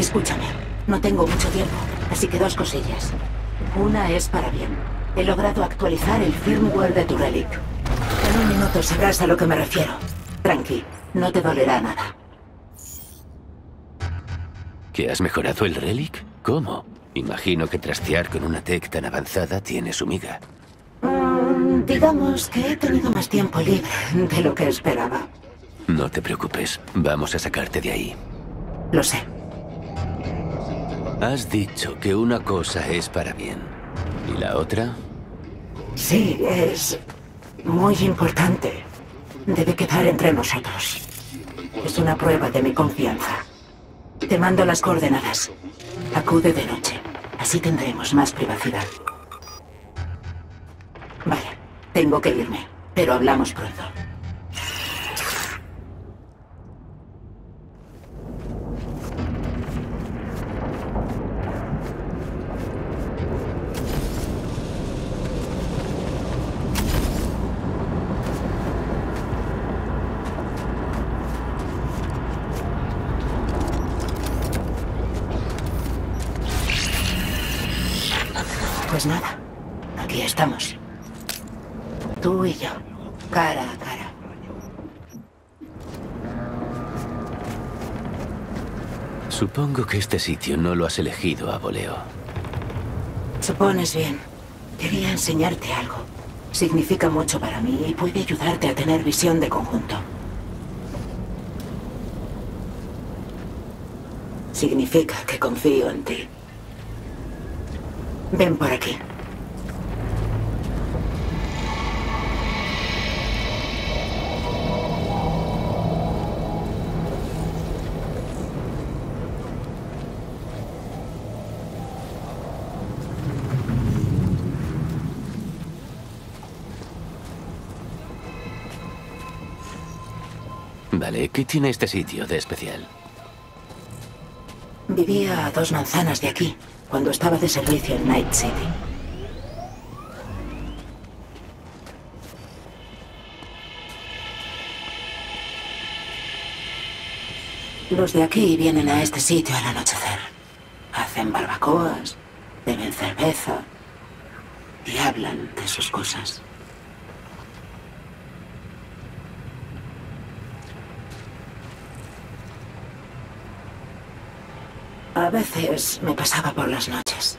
Escúchame, no tengo mucho tiempo, así que dos cosillas. Una es para bien. He logrado actualizar el firmware de tu relic. En un minuto sabrás a lo que me refiero. Tranqui, no te dolerá nada. ¿Que has mejorado el relic? ¿Cómo? Imagino que trastear con una tech tan avanzada tiene su miga. Digamos que he tenido más tiempo libre de lo que esperaba. No te preocupes, vamos a sacarte de ahí. Lo sé. Has dicho que una cosa es para bien. ¿Y la otra? Sí, es muy importante. Debe quedar entre nosotros. Es una prueba de mi confianza. Te mando las coordenadas. Acude de noche. Así tendremos más privacidad. Vale, tengo que irme, pero hablamos pronto. Pues nada, aquí estamos. Tú y yo, cara a cara. Supongo que este sitio no lo has elegido a voleo. Supones bien. Quería enseñarte algo. Significa mucho para mí y puede ayudarte a tener visión de conjunto. Significa que confío en ti. Ven por aquí. Vale, ¿qué tiene este sitio de especial? Vivía a 2 manzanas de aquí, cuando estaba de servicio en Night City. Los de aquí vienen a este sitio al anochecer. Hacen barbacoas, beben cerveza y hablan de sus cosas. A veces me pasaba por las noches.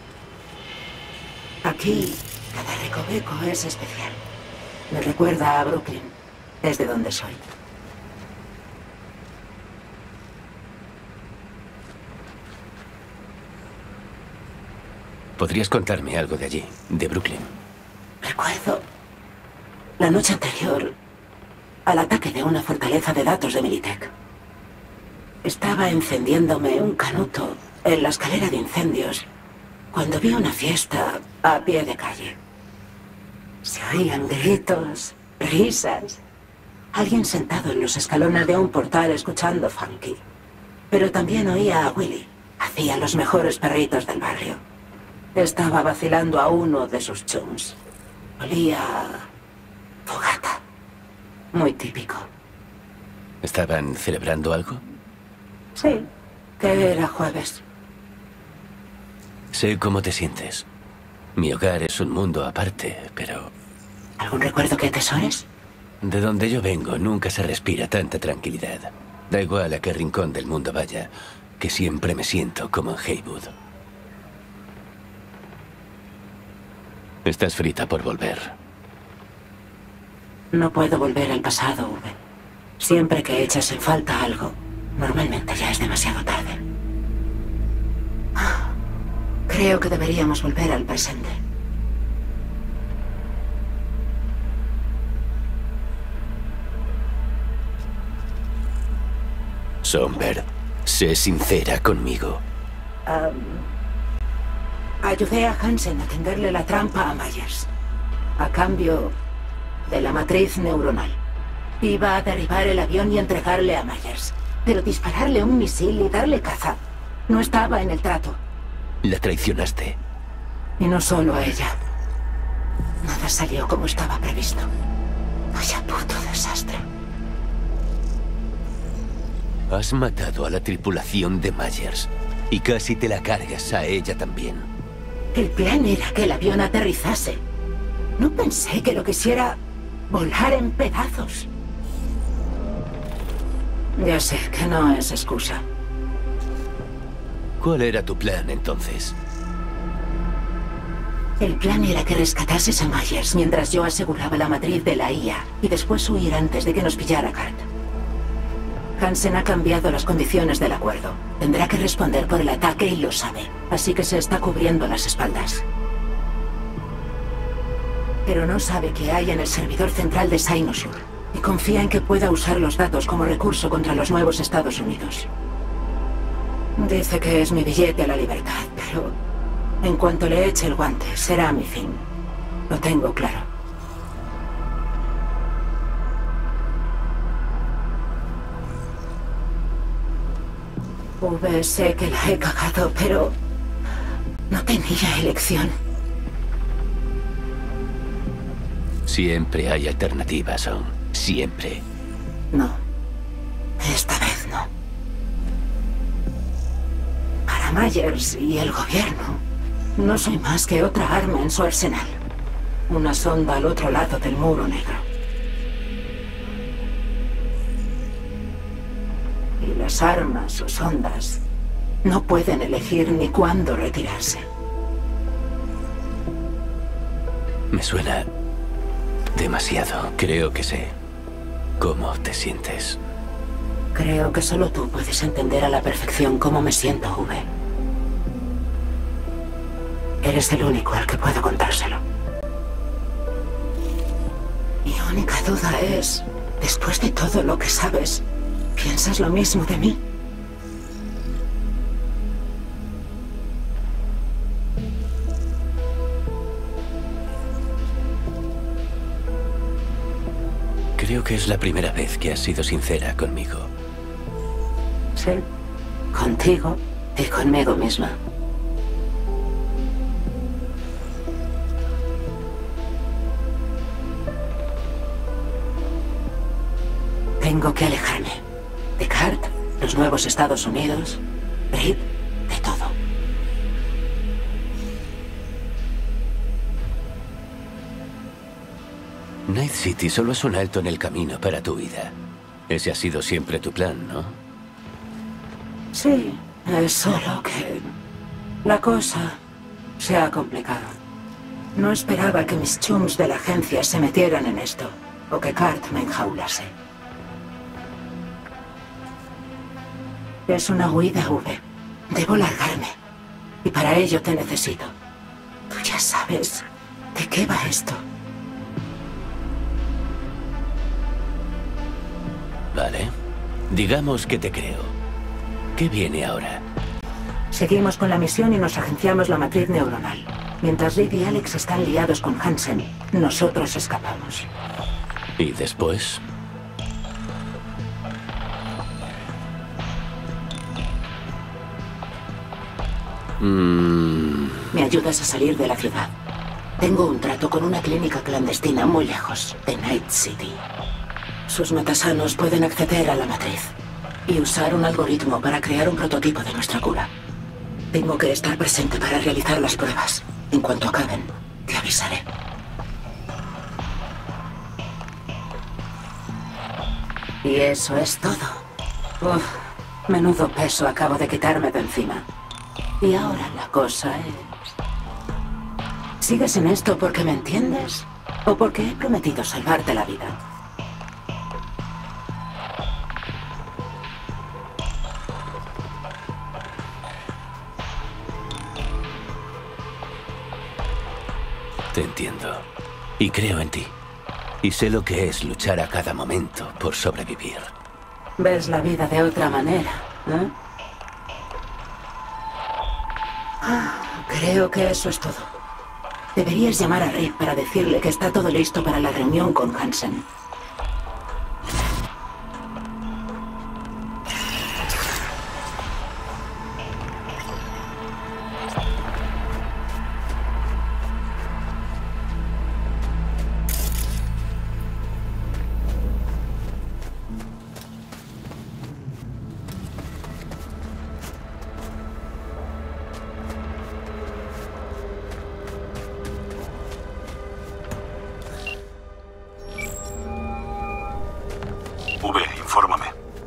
Aquí, cada recoveco es especial. Me recuerda a Brooklyn, es de donde soy. ¿Podrías contarme algo de allí, de Brooklyn? Recuerdo la noche anterior al ataque de una fortaleza de datos de Militech. Estaba encendiéndome un canuto en la escalera de incendios cuando vi una fiesta a pie de calle. Se oían gritos, risas. Alguien sentado en los escalones de un portal escuchando funky. Pero también oía a Willy. Hacía los mejores perritos del barrio. Estaba vacilando a uno de sus chums. Olía a fogata. Muy típico. ¿Estaban celebrando algo? Sí, que era jueves. Sé cómo te sientes. Mi hogar es un mundo aparte, pero... ¿Algún recuerdo que atesores? De donde yo vengo nunca se respira tanta tranquilidad. Da igual a qué rincón del mundo vaya, que siempre me siento como en Haywood. Estás frita por volver. No puedo volver al pasado, V. Siempre que echas en falta algo, normalmente ya es demasiado tarde. Creo que deberíamos volver al presente. Somber, sé sincera conmigo. Ayudé a Hansen a tenderle la trampa a Myers. A cambio de la matriz neuronal. Iba a derribar el avión y entregarle a Myers. Pero dispararle un misil y darle caza no estaba en el trato. La traicionaste. Y no solo a ella. Nada salió como estaba previsto. Vaya puto desastre. Has matado a la tripulación de Myers. Y casi te la cargas a ella también. El plan era que el avión aterrizase. No pensé que lo quisiera volar en pedazos. Ya sé que no es excusa. ¿Cuál era tu plan, entonces? El plan era que rescatases a Myers mientras yo aseguraba la matriz de la IA y después huir antes de que nos pillara Cart. Hansen ha cambiado las condiciones del acuerdo. Tendrá que responder por el ataque y lo sabe. Así que se está cubriendo las espaldas. Pero no sabe qué hay en el servidor central de Sinosur. Y confía en que pueda usar los datos como recurso contra los nuevos Estados Unidos. Dice que es mi billete a la libertad, pero en cuanto le eche el guante, será mi fin. Lo tengo claro. Sé que la he cagado, pero no tenía elección. Siempre hay alternativas, Son. Siempre. No. Esta vez no. Para Myers y el gobierno, no soy más que otra arma en su arsenal. Una sonda al otro lado del muro negro. Y las armas o sondas no pueden elegir ni cuándo retirarse. Me suena demasiado. Creo que sé cómo te sientes. Creo que solo tú puedes entender a la perfección cómo me siento, V. Eres el único al que puedo contárselo. Mi única duda es, después de todo lo que sabes, ¿piensas lo mismo de mí? Creo que es la primera vez que has sido sincera conmigo. Sí, contigo y conmigo misma. Tengo que alejarme. De Cart, los nuevos Estados Unidos, Reed, de todo. Night City solo es un alto en el camino para tu vida. Ese ha sido siempre tu plan, ¿no? Sí, es solo que la cosa se ha complicado. No esperaba que mis chums de la agencia se metieran en esto, o que Cart me enjaulase. Es una huida, V. Debo largarme. Y para ello te necesito. Tú ya sabes de qué va esto. Vale. Digamos que te creo. ¿Qué viene ahora? Seguimos con la misión y nos agenciamos la matriz neuronal. Mientras Reed y Alex están liados con Hansen, nosotros escapamos. ¿Y después? Me ayudas a salir de la ciudad. Tengo un trato con una clínica clandestina muy lejos, de Night City. Sus metasanos pueden acceder a la matriz y usar un algoritmo para crear un prototipo de nuestra cura. Tengo que estar presente para realizar las pruebas. En cuanto acaben, te avisaré. Y eso es todo. Uf, menudo peso acabo de quitarme de encima. Y ahora la cosa es... ¿Sigues en esto porque me entiendes? ¿O porque he prometido salvarte la vida? Te entiendo. Y creo en ti. Y sé lo que es luchar a cada momento por sobrevivir. Ves la vida de otra manera, ¿eh? Creo que eso es todo. Deberías llamar a Reed para decirle que está todo listo para la reunión con Hansen. Infórmame.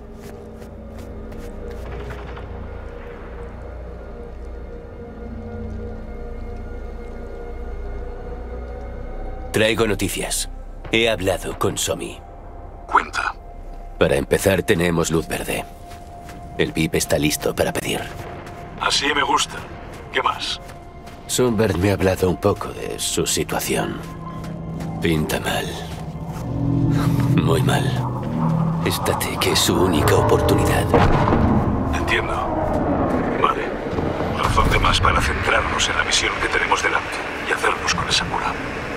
Traigo noticias. He hablado con Somi. Cuenta. Para empezar, tenemos luz verde. El VIP está listo para pedir. Así me gusta. ¿Qué más? Sunbird me ha hablado un poco de su situación. Pinta mal. Muy mal. Esta tech es su única oportunidad. Entiendo. Vale. Razón de más para centrarnos en la misión que tenemos delante y hacernos con esa cura.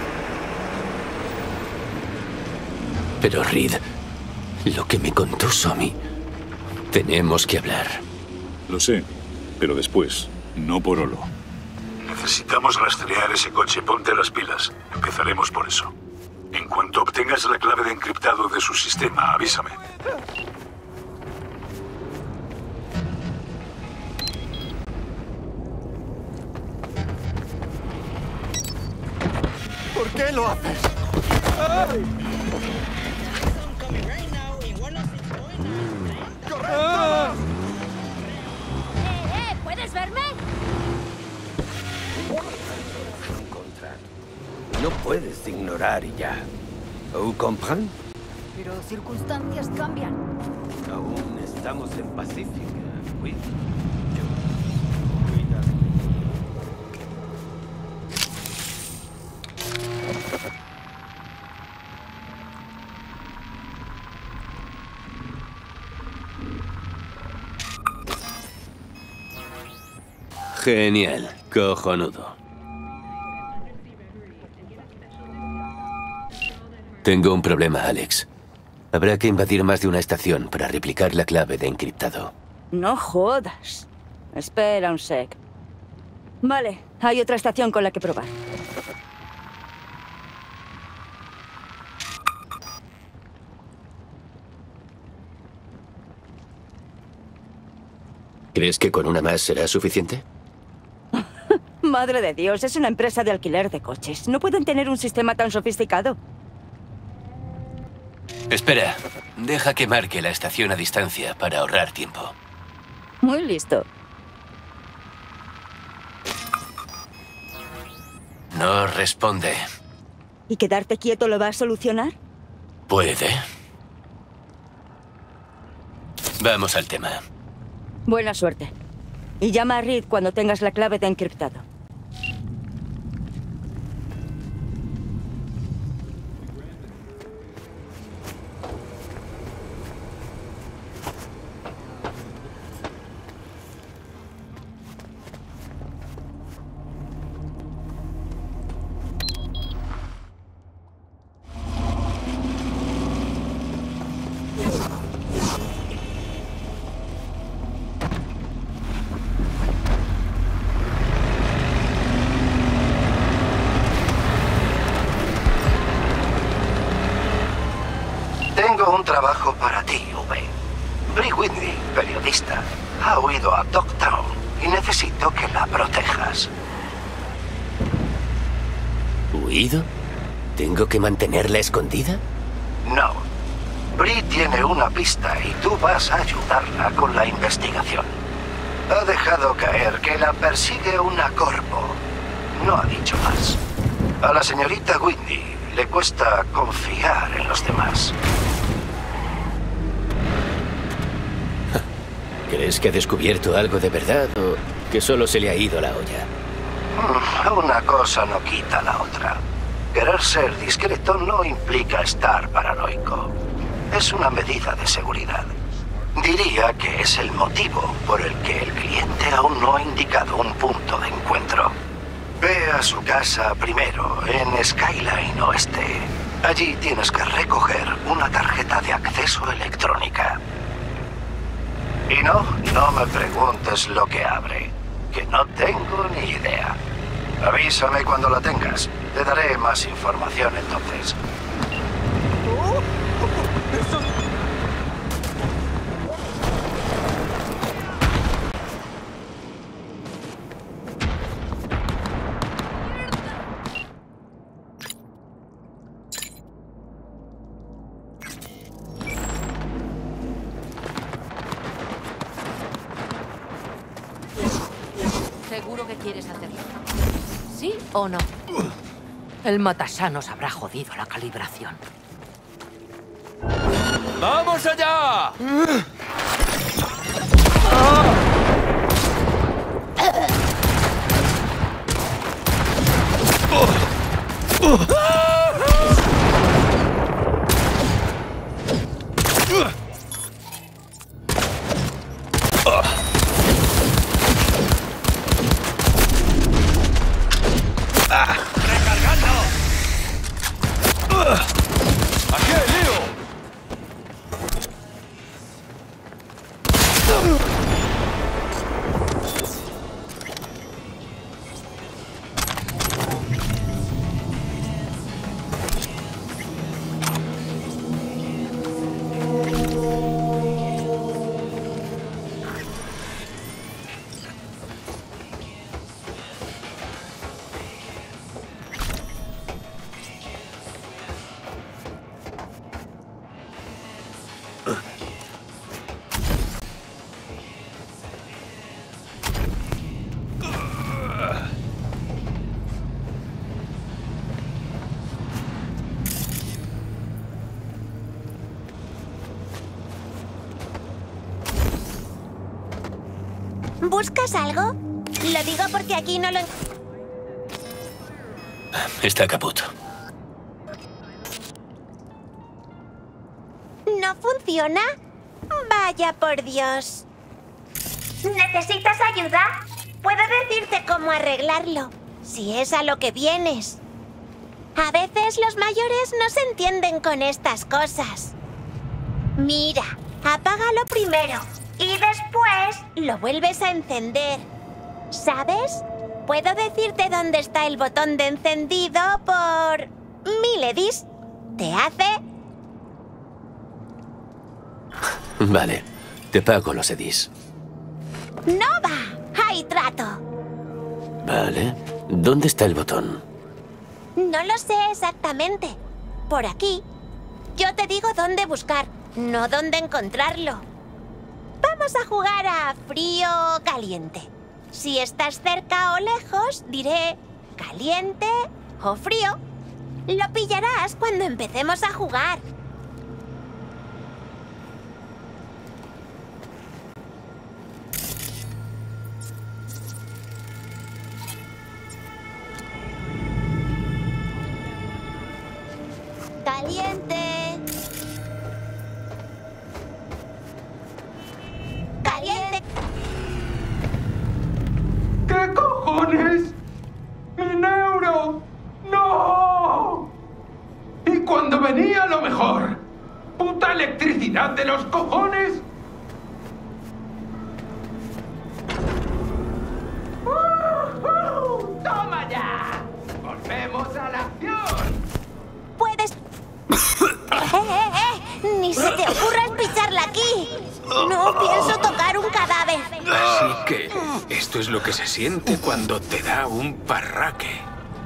Pero Reed, lo que me contó Somi, tenemos que hablar. Lo sé, pero después, no por Olo. Necesitamos rastrear ese coche. Ponte las pilas. Empezaremos por eso. En cuanto obtengas la clave de encriptado de su sistema, avísame. ¿Por qué lo haces? ¡Ay! ¡Correcto! ¿Puedes verme? No puedes ignorar y ya. ¿Vous comprenez? Pero circunstancias cambian. Aún estamos en Pacífica. Oui. Genial. Cojonudo. Tengo un problema, Alex. Habrá que invadir más de una estación para replicar la clave de encriptado. No jodas. Espera un sec. Vale, hay otra estación con la que probar. ¿Crees que con una más será suficiente? Madre de Dios, es una empresa de alquiler de coches. No pueden tener un sistema tan sofisticado. Espera, deja que marque la estación a distancia para ahorrar tiempo. Muy listo. No responde. ¿Y quedarte quieto lo va a solucionar? Puede. Vamos al tema. Buena suerte. Y llama a Reed cuando tengas la clave de encriptado. Tengo un trabajo para ti, V. Bree Whitney, periodista, ha huido a Dogtown y necesito que la protejas. ¿Huido? ¿Tengo que mantenerla escondida? No. Bree tiene una pista y tú vas a ayudarla con la investigación. Ha dejado caer que la persigue una corpo. No ha dicho más. A la señorita Whitney le cuesta confiar en los demás. ¿Crees que ha descubierto algo de verdad o que solo se le ha ido la olla? Una cosa no quita la otra. Querer ser discreto no implica estar paranoico. Es una medida de seguridad. Diría que es el motivo por el que el cliente aún no ha indicado un punto de encuentro. Ve a su casa primero, en Skyline Oeste. Allí tienes que recoger una tarjeta de acceso electrónica. Y no me preguntes lo que abre, que no tengo ni idea. Avísame cuando la tengas. Te daré más información entonces. seguro que quieres hacerlo? ¿Sí o no? El matasanos habrá jodido la calibración. ¡Vamos allá! ¡Recargando! ¡Aquí hay lío! ¿Buscas algo? Lo digo porque aquí no lo... Está caput. ¿No funciona? Vaya por Dios. ¿Necesitas ayuda? Puedo decirte cómo arreglarlo, si es a lo que vienes. A veces los mayores no se entienden con estas cosas. Mira, apágalo primero y después lo vuelves a encender. ¿Sabes? Puedo decirte dónde está el botón de encendido por... Miledis. ¿Te hace? Vale, te pago los edis. ¡No va! ¡Hay trato! Vale. ¿Dónde está el botón? No lo sé exactamente. Por aquí. Yo te digo dónde buscar, no dónde encontrarlo. Vamos a jugar a frío o caliente. Si estás cerca o lejos, diré caliente o frío. Lo pillarás cuando empecemos a jugar. Caliente. Caliente. ¿Qué cojones? ¡Mi neuro! ¡No! ¿Y cuando venía lo mejor? ¡Puta electricidad de los cojones! ¡Toma ya! ¡Volvemos a la acción! Puedes... Ni se te ocurra picharla aquí. No pienso tocar un cadáver. Así que esto es lo que se siente cuando te da un parraque.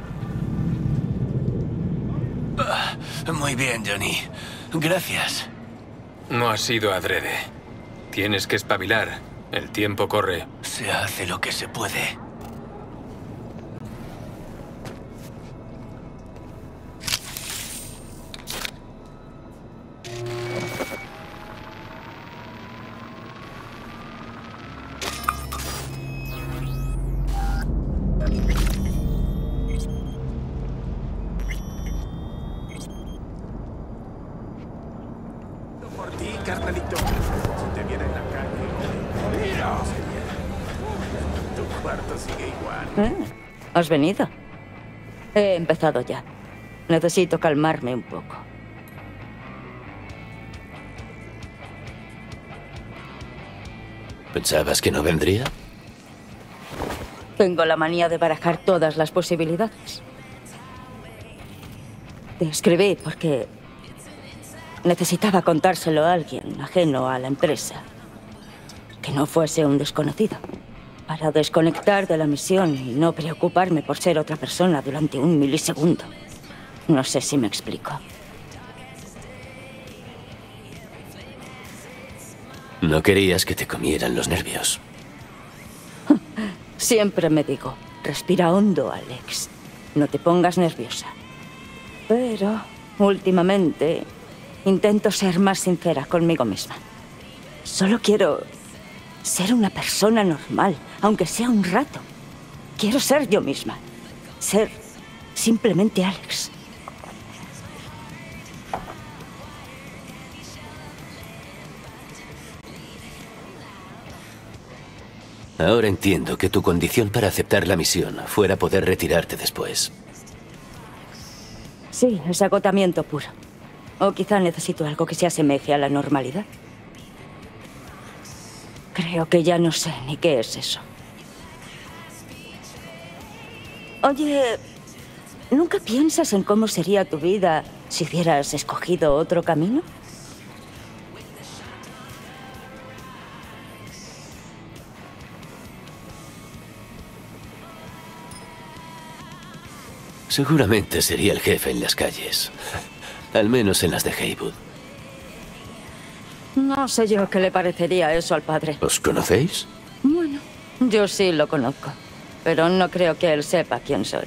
Muy bien, Johnny. Gracias. No ha sido adrede. Tienes que espabilar. El tiempo corre. Se hace lo que se puede. Por ti, carnalito. Si te viera en la calle... ¡Mira! Tu cuarto sigue igual. ¿Has venido? He empezado ya. Necesito calmarme un poco. ¿Pensabas que no vendría? Tengo la manía de barajar todas las posibilidades. Te escribí porque necesitaba contárselo a alguien ajeno a la empresa. Que no fuese un desconocido. Para desconectar de la misión y no preocuparme por ser otra persona durante 1 milisegundo. No sé si me explico. No querías que te comieran los nervios. Siempre me digo, respira hondo, Alex. No te pongas nerviosa. Pero, últimamente, intento ser más sincera conmigo misma. Solo quiero ser una persona normal, aunque sea un rato. Quiero ser yo misma. Ser simplemente Alex. Ahora entiendo que tu condición para aceptar la misión fuera poder retirarte después. Sí, es agotamiento puro. O quizá necesito algo que se asemeje a la normalidad. Creo que ya no sé ni qué es eso. Oye, ¿nunca piensas en cómo sería tu vida si hubieras escogido otro camino? Seguramente sería el jefe en las calles. Al menos en las de Heywood. No sé yo qué le parecería eso al padre. ¿Os conocéis? Bueno, yo sí lo conozco. Pero no creo que él sepa quién soy.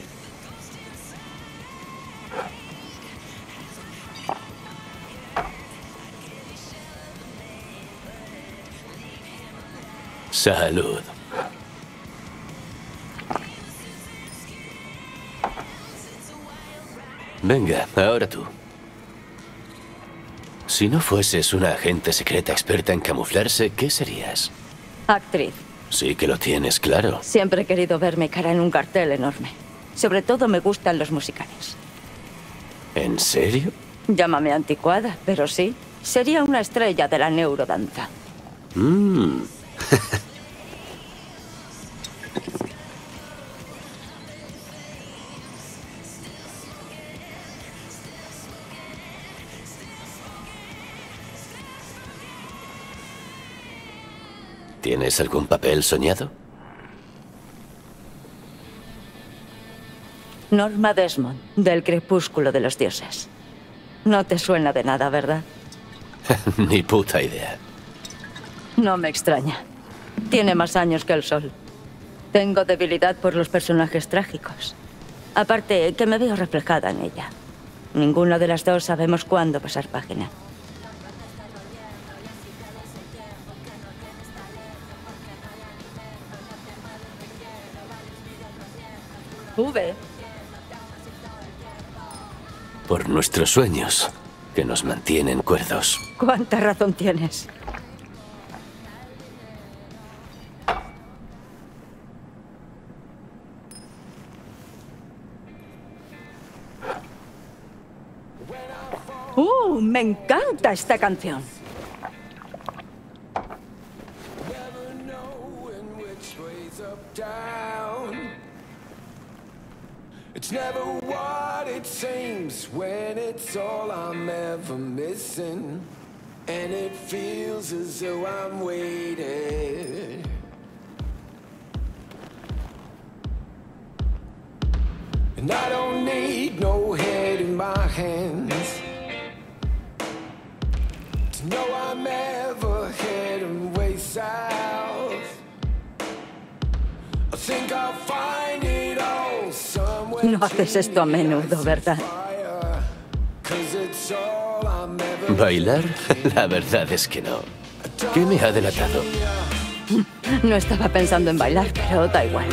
Salud. Venga, ahora tú. Si no fueses una agente secreta experta en camuflarse, ¿qué serías? Actriz. Sí que lo tienes claro. Siempre he querido ver mi cara en un cartel enorme. Sobre todo me gustan los musicales. ¿En serio? Llámame anticuada, pero sí. Sería una estrella de la neurodanza. ¿Tienes algún papel soñado? Norma Desmond, del Crepúsculo de los Dioses. No te suena de nada, ¿verdad? Ni puta idea. No me extraña. Tiene más años que el sol. Tengo debilidad por los personajes trágicos. Aparte, que me veo reflejada en ella. Ninguna de las dos sabemos cuándo pasar página. Por nuestros sueños, que nos mantienen cuerdos. ¿Cuánta razón tienes? Me encanta esta canción. It's never what it seems when it's all I'm ever missing. And it feels as though I'm waiting. And I don't need no head in my hands to know I'm ever heading way south. I think I'll find it all somewhere. No haces esto a menudo, ¿verdad? ¿Bailar? La verdad es que no. ¿Qué me ha delatado? No estaba pensando en bailar, pero da igual.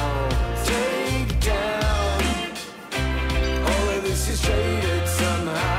Somehow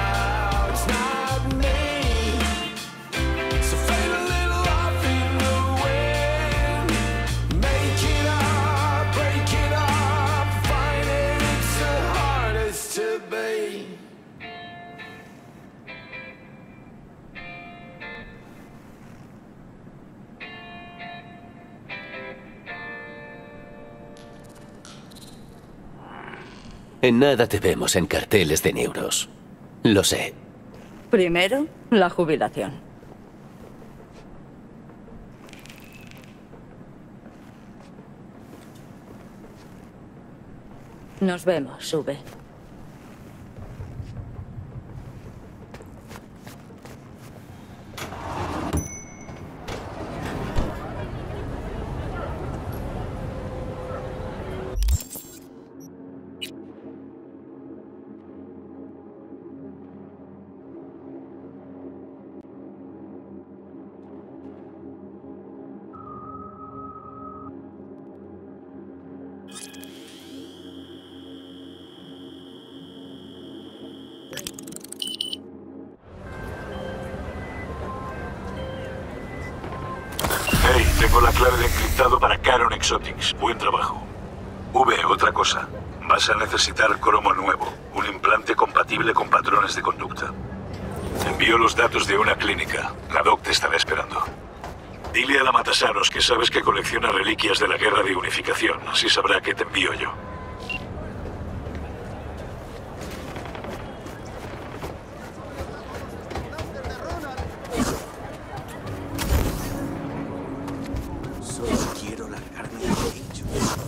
En nada te vemos en carteles de Neuros. Lo sé. Primero, la jubilación. Nos vemos, sube. Hey, tengo la clave de encriptado para Charon Exotics. Buen trabajo. V, otra cosa. Vas a necesitar cromo nuevo, un implante compatible con patrones de conducta. Te envío los datos de una clínica. La doc te estará esperando. Dile a la Matasanos que sabes que colecciona reliquias de la Guerra de Unificación. Así sabrá que te envío yo. Solo quiero largarme del pecho.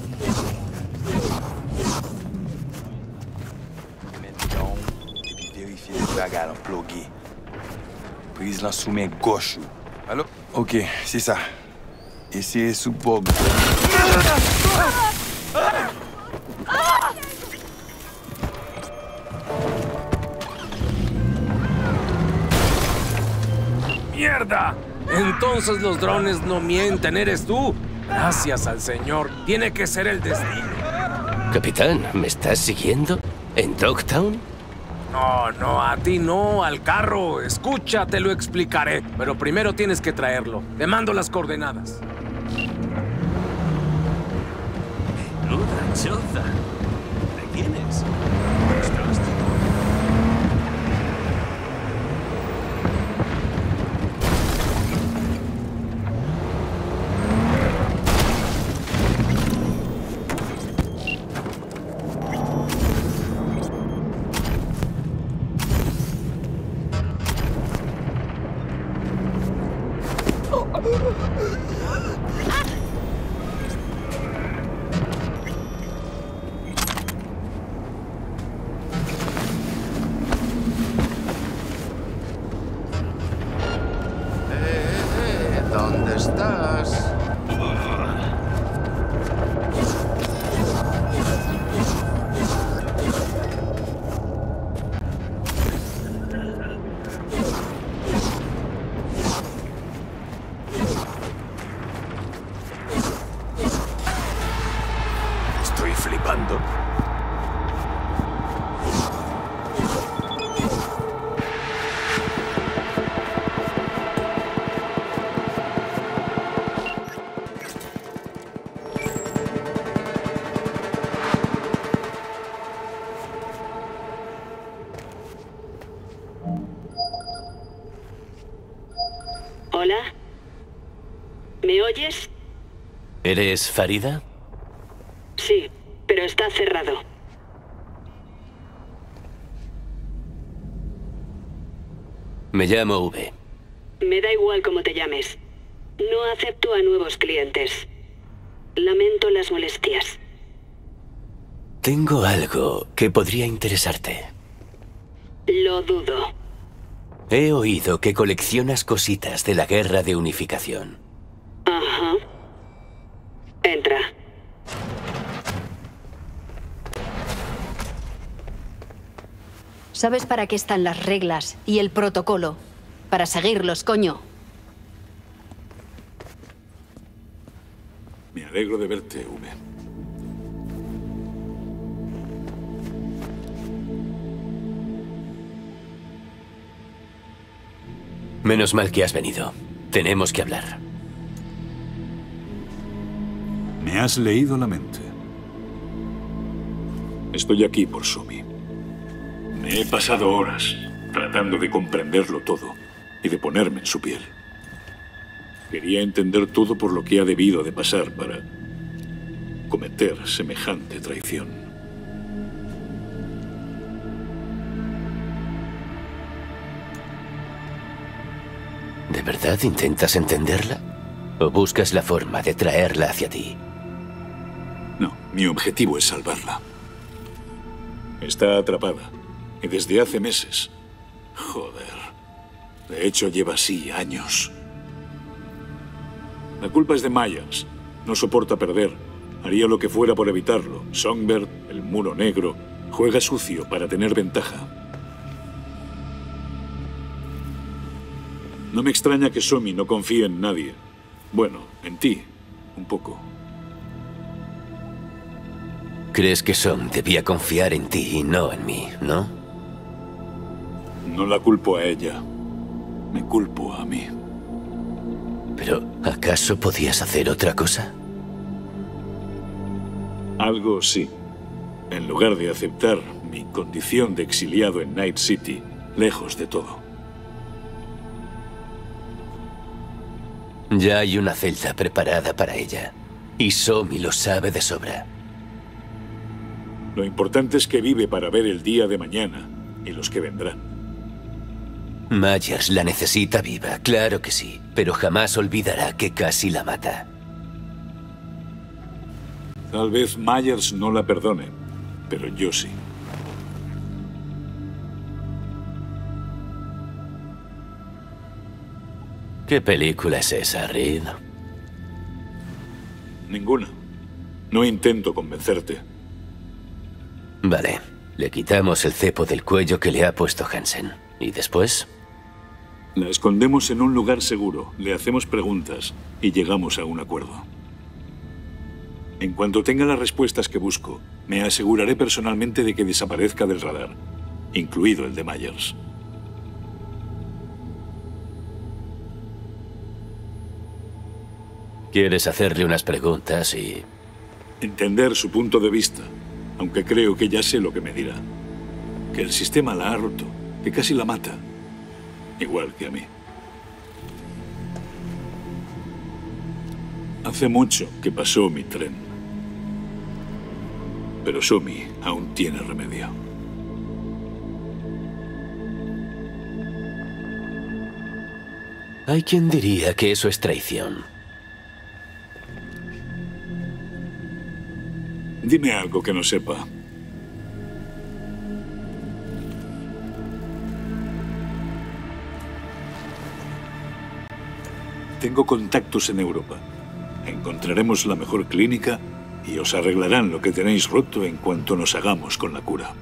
Maintenant, depuis vérifier le bagarre en plugué. Prise l'en soumet gauche. Allô? Ok, c'est ça. Essayez sous Bob. ¡Mierda! Entonces los drones no mienten, ¿eres tú? Gracias al señor. Tiene que ser el destino. Capitán, ¿me estás siguiendo? ¿En Dogtown? No, a ti no, al carro. Escucha, te lo explicaré. Pero primero tienes que traerlo. Te mando las coordenadas. Menuda choza. ¿De quién es? ¿Dónde estás? Estoy flipando. Hola. ¿Me oyes? ¿Eres Farida? Sí, pero está cerrado. Me llamo V. Me da igual cómo te llames. No acepto a nuevos clientes. Lamento las molestias. Tengo algo que podría interesarte. Lo dudo. He oído que coleccionas cositas de la Guerra de Unificación. Ajá. Entra. ¿Sabes para qué están las reglas y el protocolo? Para seguirlos, coño. Me alegro de verte, V. Menos mal que has venido. Tenemos que hablar. Me has leído la mente. Estoy aquí por Sumi. Me he pasado horas tratando de comprenderlo todo y de ponerme en su piel. Quería entender todo por lo que ha debido de pasar para cometer semejante traición. ¿De verdad intentas entenderla? ¿O buscas la forma de traerla hacia ti? No, mi objetivo es salvarla. Está atrapada. Y desde hace meses. Joder. De hecho, lleva así años. La culpa es de Myers. No soporta perder. Haría lo que fuera por evitarlo. Songbird, el muro negro, juega sucio para tener ventaja. No me extraña que Somi no confíe en nadie. Bueno, en ti, un poco. ¿Crees que Som debía confiar en ti y no en mí, no? No la culpo a ella. Me culpo a mí. Pero, ¿acaso podías hacer otra cosa? Algo sí. En lugar de aceptar mi condición de exiliado en Night City, lejos de todo. Ya hay una celda preparada para ella. Y Somi lo sabe de sobra. Lo importante es que vive para ver el día de mañana y los que vendrán. Myers la necesita viva, claro que sí. Pero jamás olvidará que casi la mata. Tal vez Myers no la perdone, pero yo sí. ¿Qué película es esa, Reed? Ninguna. No intento convencerte. Vale. Le quitamos el cepo del cuello que le ha puesto Hansen. ¿Y después? La escondemos en un lugar seguro, le hacemos preguntas y llegamos a un acuerdo. En cuanto tenga las respuestas que busco, me aseguraré personalmente de que desaparezca del radar, incluido el de Myers. ¿Quieres hacerle unas preguntas y...? Entender su punto de vista, aunque creo que ya sé lo que me dirá. Que el sistema la ha roto, que casi la mata. Igual que a mí. Hace mucho que pasó mi tren. Pero Somi aún tiene remedio. Hay quien diría que eso es traición. Dime algo que no sepa. Tengo contactos en Europa. Encontraremos la mejor clínica y os arreglarán lo que tenéis roto en cuanto nos hagamos con la cura.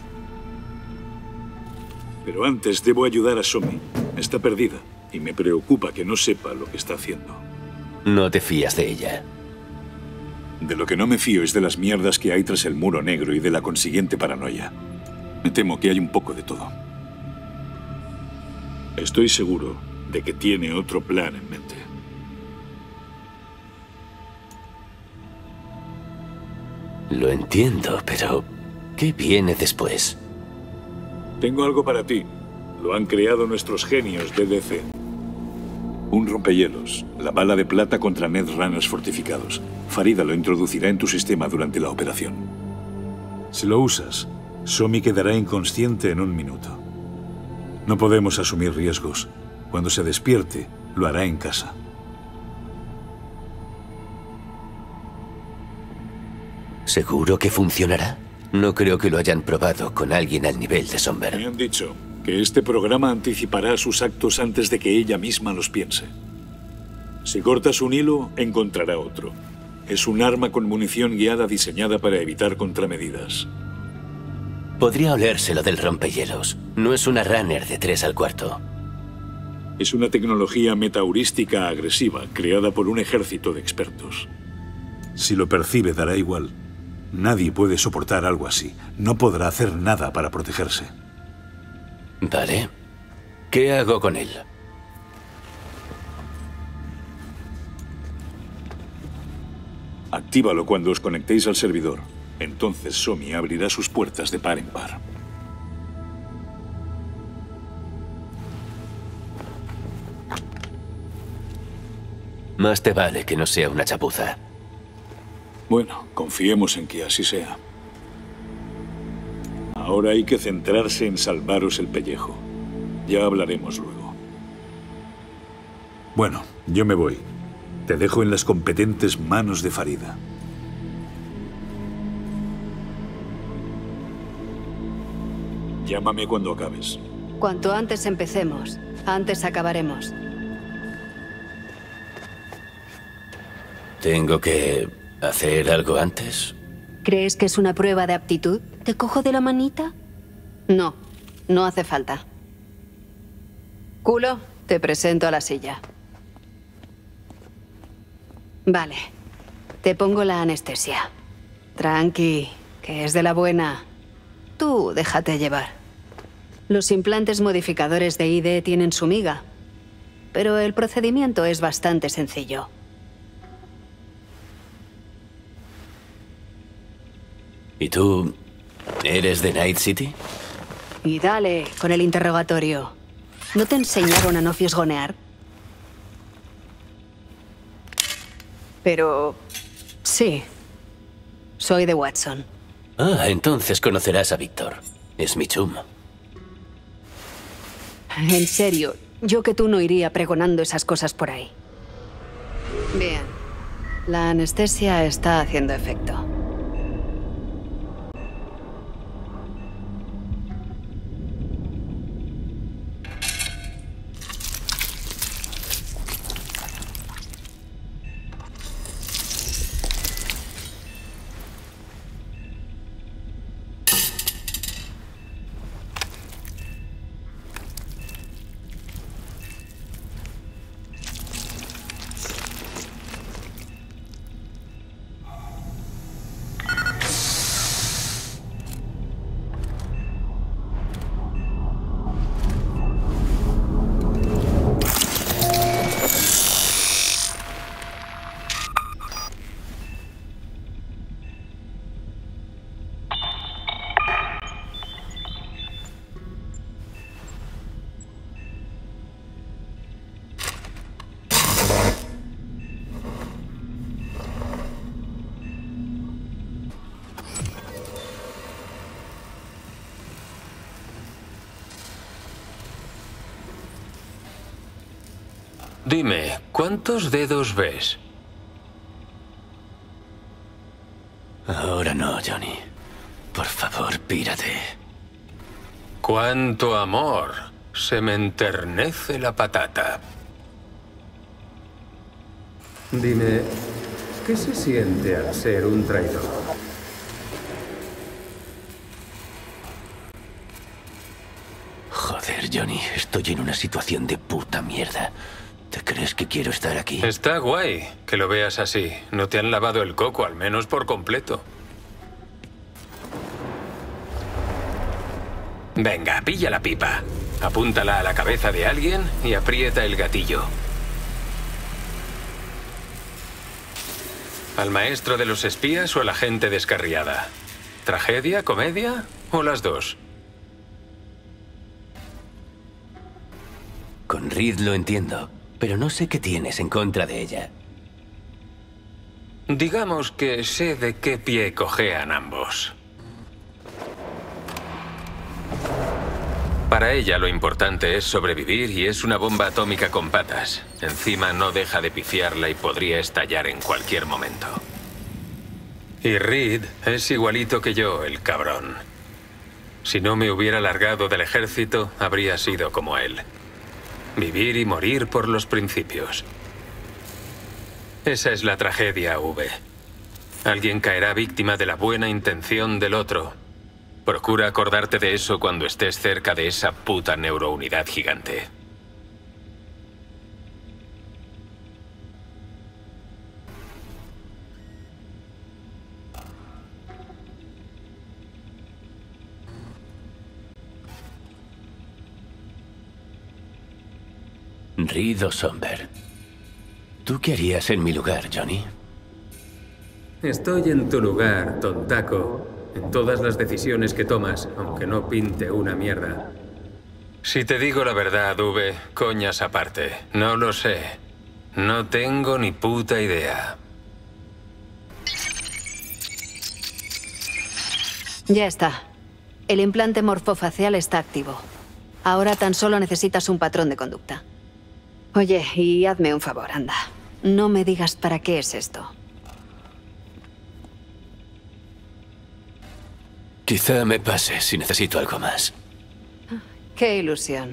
Pero antes debo ayudar a Somi. Está perdida y me preocupa que no sepa lo que está haciendo. No te fías de ella. De lo que no me fío es de las mierdas que hay tras el muro negro y de la consiguiente paranoia. Me temo que hay un poco de todo. Estoy seguro de que tiene otro plan en mente. Lo entiendo, pero ¿qué viene después? Tengo algo para ti. Lo han creado nuestros genios de DC. Un rompehielos, la bala de plata contra Netrunners fortificados. Farida lo introducirá en tu sistema durante la operación. Si lo usas, Somi quedará inconsciente en 1 minuto. No podemos asumir riesgos. Cuando se despierte, lo hará en casa. ¿Seguro que funcionará? No creo que lo hayan probado con alguien al nivel de Songbird. Me han dicho que este programa anticipará sus actos antes de que ella misma los piense. Si cortas un hilo, encontrará otro. Es un arma con munición guiada diseñada para evitar contramedidas. Podría olérselo del rompehielos. No es una runner de 3 al cuarto. Es una tecnología metaheurística agresiva creada por un ejército de expertos. Si lo percibe, dará igual. Nadie puede soportar algo así. No podrá hacer nada para protegerse. Vale. ¿Qué hago con él? Actívalo cuando os conectéis al servidor. Entonces Somi abrirá sus puertas de par en par. Más te vale que no sea una chapuza. Bueno, confiemos en que así sea. Ahora hay que centrarse en salvaros el pellejo. Ya hablaremos luego. Bueno, yo me voy. Te dejo en las competentes manos de Farida. Llámame cuando acabes. Cuanto antes empecemos, antes acabaremos. ¿Tengo que hacer algo antes? ¿Crees que es una prueba de aptitud? ¿Te cojo de la manita? No, no hace falta. Culo, te presento a la silla. Vale. Te pongo la anestesia. Tranqui, que es de la buena. Tú déjate llevar. Los implantes modificadores de ID tienen su miga, pero el procedimiento es bastante sencillo. ¿Y tú eres de Night City? Y dale, con el interrogatorio. ¿No te enseñaron a no fisgonear? Pero... sí. Soy de Watson. Ah, entonces conocerás a Víctor. Es mi chum. En serio, yo que tú no iría pregonando esas cosas por ahí. Bien. La anestesia está haciendo efecto. Dime, ¿cuántos dedos ves? Ahora no, Johnny. Por favor, pírate. ¡Cuánto amor! Se me enternece la patata. Dime, ¿qué se siente al ser un traidor? Joder, Johnny, estoy en una situación de puta mierda. ¿Te crees que quiero estar aquí? Está guay que lo veas así. No te han lavado el coco, al menos por completo. Venga, pilla la pipa. Apúntala a la cabeza de alguien y aprieta el gatillo. ¿Al maestro de los espías o a la gente descarriada? ¿Tragedia, comedia o las dos? Con Reed lo entiendo, pero no sé qué tienes en contra de ella. Digamos que sé de qué pie cojean ambos. Para ella lo importante es sobrevivir y es una bomba atómica con patas. Encima no deja de pifiarla y podría estallar en cualquier momento. Y Reed es igualito que yo, el cabrón. Si no me hubiera largado del ejército, habría sido como él. Vivir y morir por los principios. Esa es la tragedia, V. Alguien caerá víctima de la buena intención del otro. Procura acordarte de eso cuando estés cerca de esa puta neurounidad gigante. Reed o Somber. ¿Tú qué harías en mi lugar, Johnny? Estoy en tu lugar, tontaco. En todas las decisiones que tomas, aunque no pinte una mierda. Si te digo la verdad, V, coñas aparte. No lo sé. No tengo ni puta idea. Ya está. El implante morfofacial está activo. Ahora tan solo necesitas un patrón de conducta. Oye, y hazme un favor, anda. No me digas para qué es esto. Quizá me pase si necesito algo más. Qué ilusión.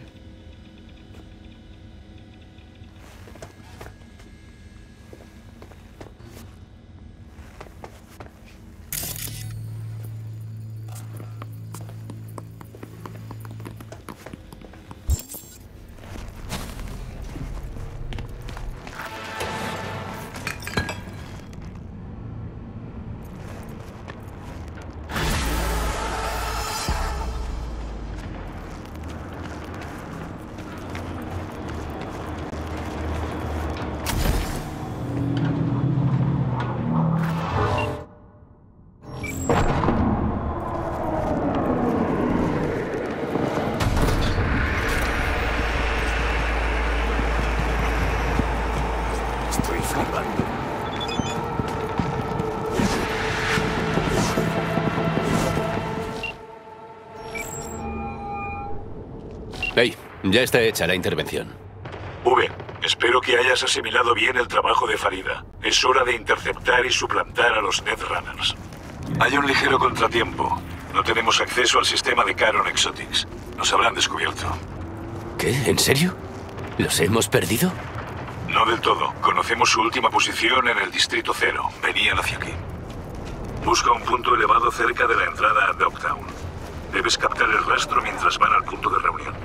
Hey, ya está hecha la intervención. V, espero que hayas asimilado bien el trabajo de Farida. Es hora de interceptar y suplantar a los Netrunners. Hay un ligero contratiempo. No tenemos acceso al sistema de Charon Exotics. Nos habrán descubierto. ¿Qué? ¿En serio? ¿Los hemos perdido? No del todo. Conocemos su última posición en el Distrito Cero. Venían hacia aquí. Busca un punto elevado cerca de la entrada a Dogtown. Debes captar el rastro mientras van al punto de reunión.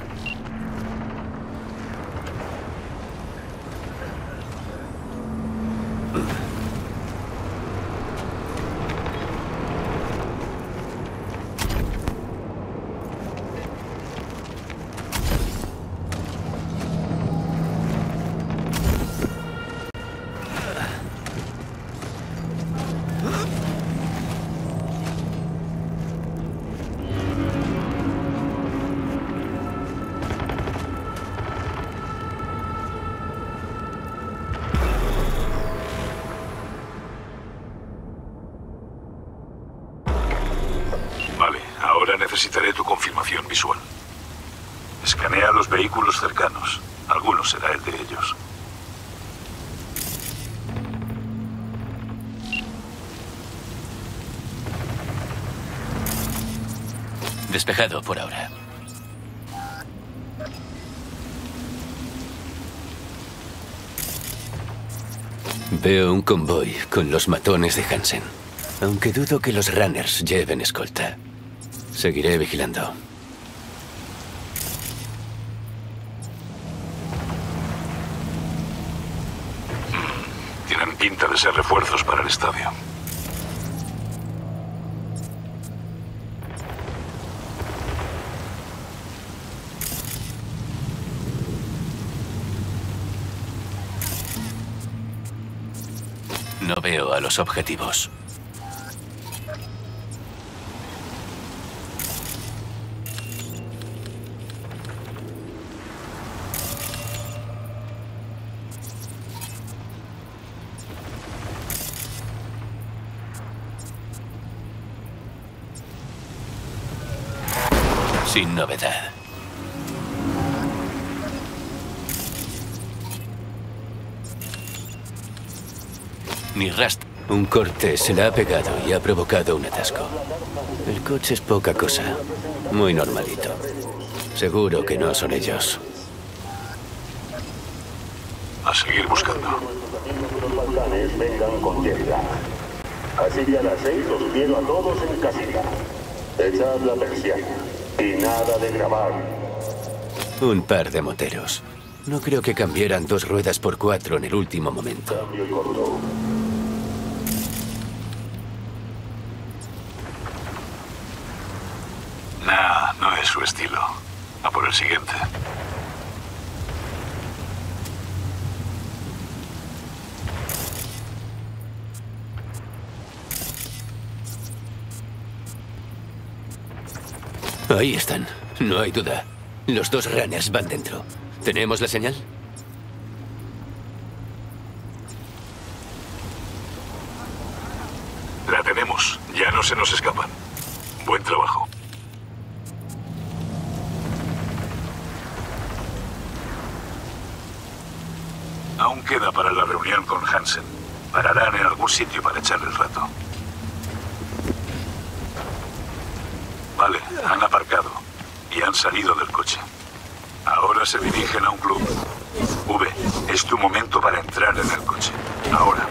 Necesitaré tu confirmación visual. Escanea los vehículos cercanos. Alguno será el de ellos. Despejado por ahora. Veo un convoy con los matones de Hansen. Aunque dudo que los runners lleven escolta. Seguiré vigilando. Tienen pinta de ser refuerzos para el estadio. No veo a los objetivos. Sin novedad. Ni rastro. Un corte se la ha pegado y ha provocado un atasco. El coche es poca cosa. Muy normalito. Seguro que no son ellos. A seguir buscando. Los balcanes vengan con Yerga. Así que a las 6 los quiero a todos en casita. Echad la persiana. Y nada de grabar. Un par de moteros. No creo que cambiaran 2 ruedas por 4 en el último momento. Cambio corto. Nah, no es su estilo. A por el siguiente. Ahí están. No hay duda. Los 2 runners van dentro. ¿Tenemos la señal? La tenemos. Ya no se nos escapan. Buen trabajo. Aún queda para la reunión con Hansen. Pararán en algún sitio para echar el rato. Vale, han aparcado y han salido del coche. Ahora se dirigen a un club. V, es tu momento para entrar en el coche. Ahora.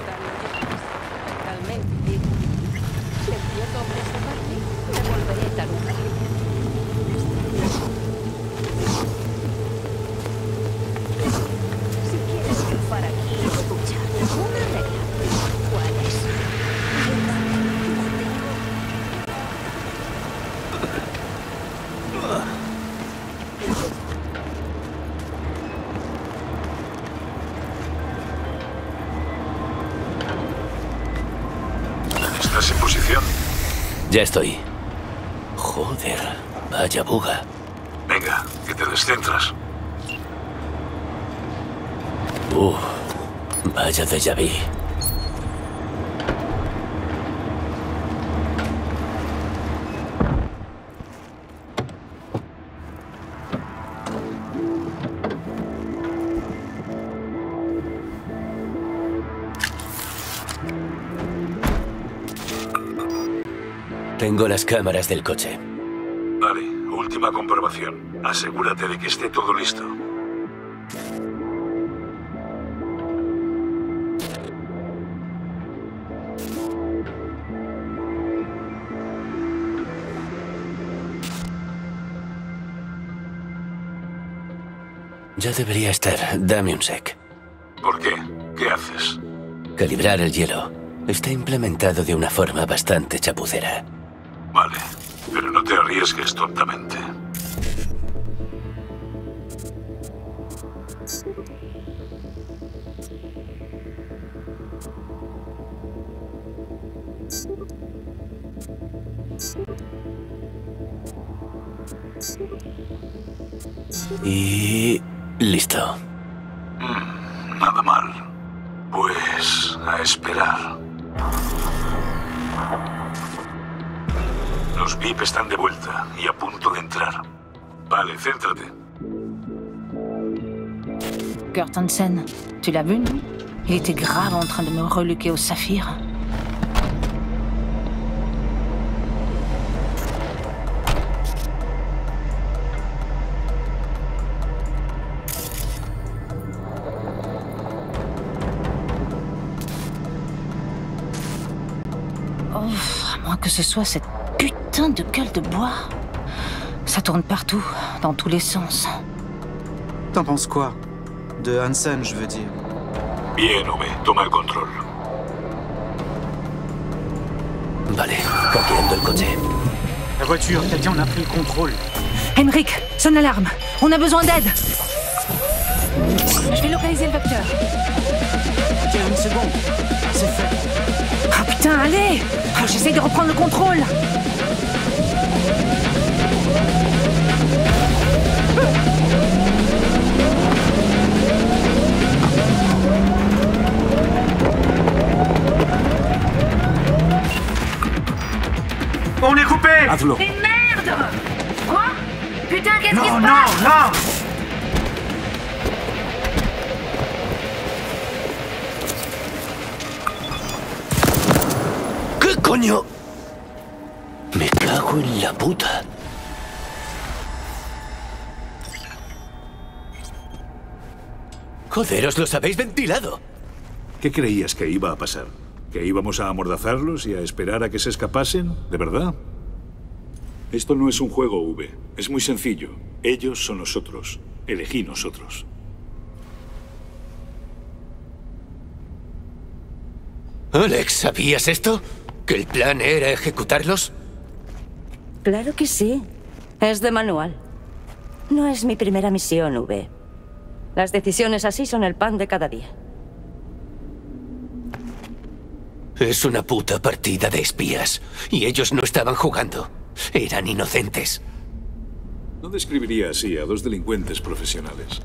Si quieres triunfar aquí, escucha. Una regla. ¿Cuál es? ¿Estás en posición? Ya estoy. Joder, vaya buga. Venga, que te descentras. Vaya déjà vu. Tengo las cámaras del coche. Vale, última comprobación. Asegúrate de que esté todo listo. Ya debería estar. Dame un sec. ¿Por qué? ¿Qué haces? Calibrar el hielo. Está implementado de una forma bastante chapucera. Vale, pero no te arriesgues tontamente. Y... listo. Nada mal. Pues a esperar. Los VIP están de vuelta y a punto de entrar. Vale, céntrate. Kurt Hansen, tu l'as vu, non? Il était grave en train de me reluquer au saphir. À moins que ce soit cette putain de gueule de bois. Ça tourne partout, dans tous les sens. T'en penses quoi? De Hansen, je veux dire. Bien, Ove, toma el control. Vale, cogiendo el coche. La voiture, quelqu'un en a pris le contrôle. Henrik, sonne l'alarme. On a besoin d'aide. Je vais localiser le vecteur. Tiens, une seconde. C'est fait. Ah putain, allez! J'essaie de reprendre le contrôle. On est coupé! Hazlo. Mais merde! Quoi? Putain, qu'est-ce qui se Non, passe? non, non! ¿Qué coño? Me cago en la puta. Joder, os los habéis ventilado. ¿Qué creías que iba a pasar? ¿Que íbamos a amordazarlos y a esperar a que se escapasen? ¿De verdad? Esto no es un juego, V. Es muy sencillo. Ellos son nosotros. Elegí nosotros. Alex, ¿sabías esto? ¿Que el plan era ejecutarlos? Claro que sí. Es de manual. No es mi primera misión, V. Las decisiones así son el pan de cada día. Es una puta partida de espías. Y ellos no estaban jugando. Eran inocentes. No describiría así a dos delincuentes profesionales.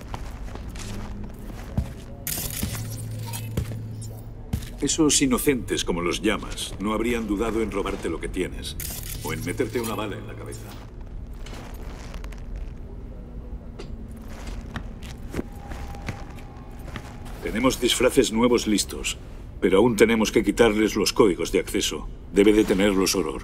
Esos inocentes, como los llamas, no habrían dudado en robarte lo que tienes. O en meterte una bala en la cabeza. Tenemos disfraces nuevos listos, pero aún tenemos que quitarles los códigos de acceso. Debe de tenerlos Auror.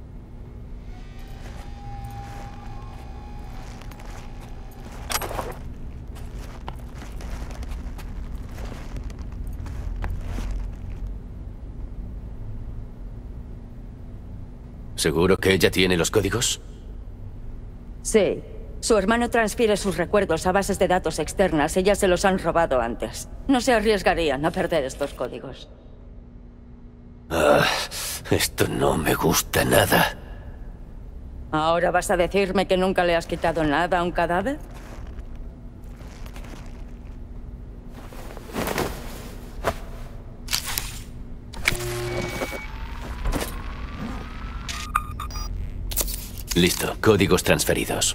¿Seguro que ella tiene los códigos? Sí. Su hermano transfiere sus recuerdos a bases de datos externas. Ellas se los han robado antes. No se arriesgarían a perder estos códigos. Ah, esto no me gusta nada. ¿Ahora vas a decirme que nunca le has quitado nada a un cadáver? Listo, códigos transferidos.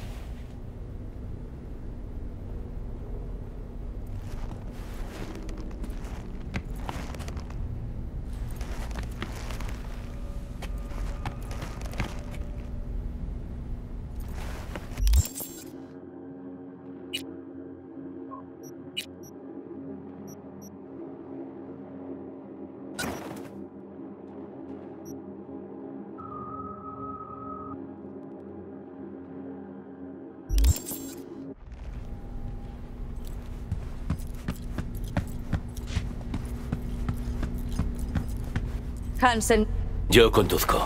Hansen. Yo conduzco.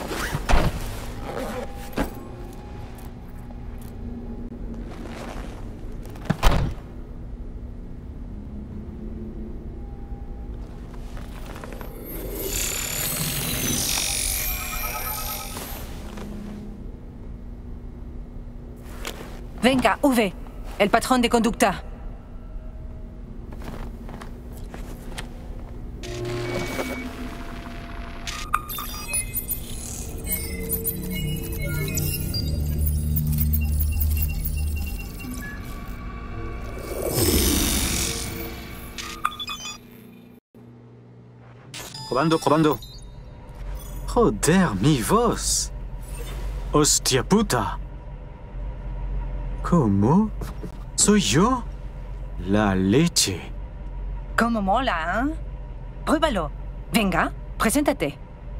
Venga, V, el patrón de conducta. Probando. Joder, mi voz. Hostia puta. ¿Cómo? ¿Soy yo? La leche. Como mola, ¿eh? Pruébalo. Venga, preséntate.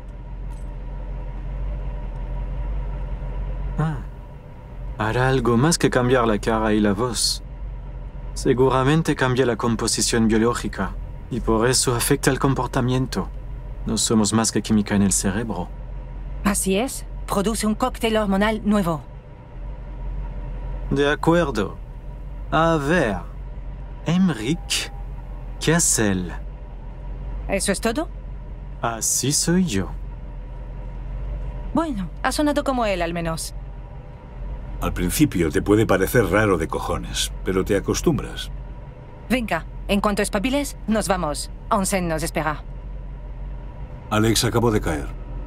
Hará algo más que cambiar la cara y la voz. Seguramente cambia la composición biológica y por eso afecta el comportamiento. No somos más que química en el cerebro. Así es. Produce un cóctel hormonal nuevo. De acuerdo. A ver. Emmerich Cassel. ¿Eso es todo? Así soy yo. Bueno, ha sonado como él, al menos. Al principio te puede parecer raro de cojones, pero te acostumbras. Venga, en cuanto espabiles, nos vamos. Onsen nos espera. Alex acabó de caer.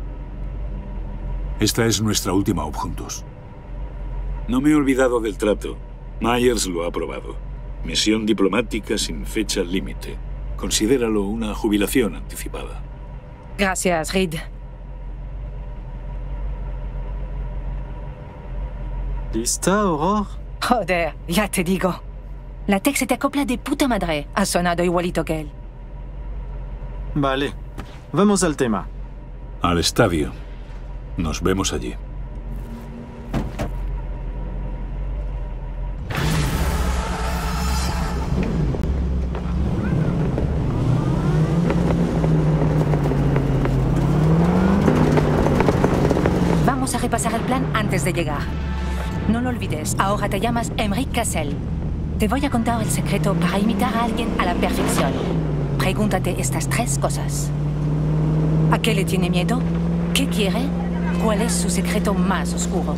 Esta es nuestra última op juntos. No me he olvidado del trato. Myers lo ha aprobado. Misión diplomática sin fecha límite. Considéralo una jubilación anticipada. Gracias, Reed. ¿Lista, Auror? Joder, ya te digo. La tech se te acopla de puta madre. Ha sonado igualito que él. Vale. Vamos al tema. Al estadio. Nos vemos allí. Vamos a repasar el plan antes de llegar. No lo olvides, ahora te llamas Emmerich Cassel. Te voy a contar el secreto para imitar a alguien a la perfección. Pregúntate estas 3 cosas. ¿A qué le tiene miedo? ¿Qué quiere? ¿Cuál es su secreto más oscuro?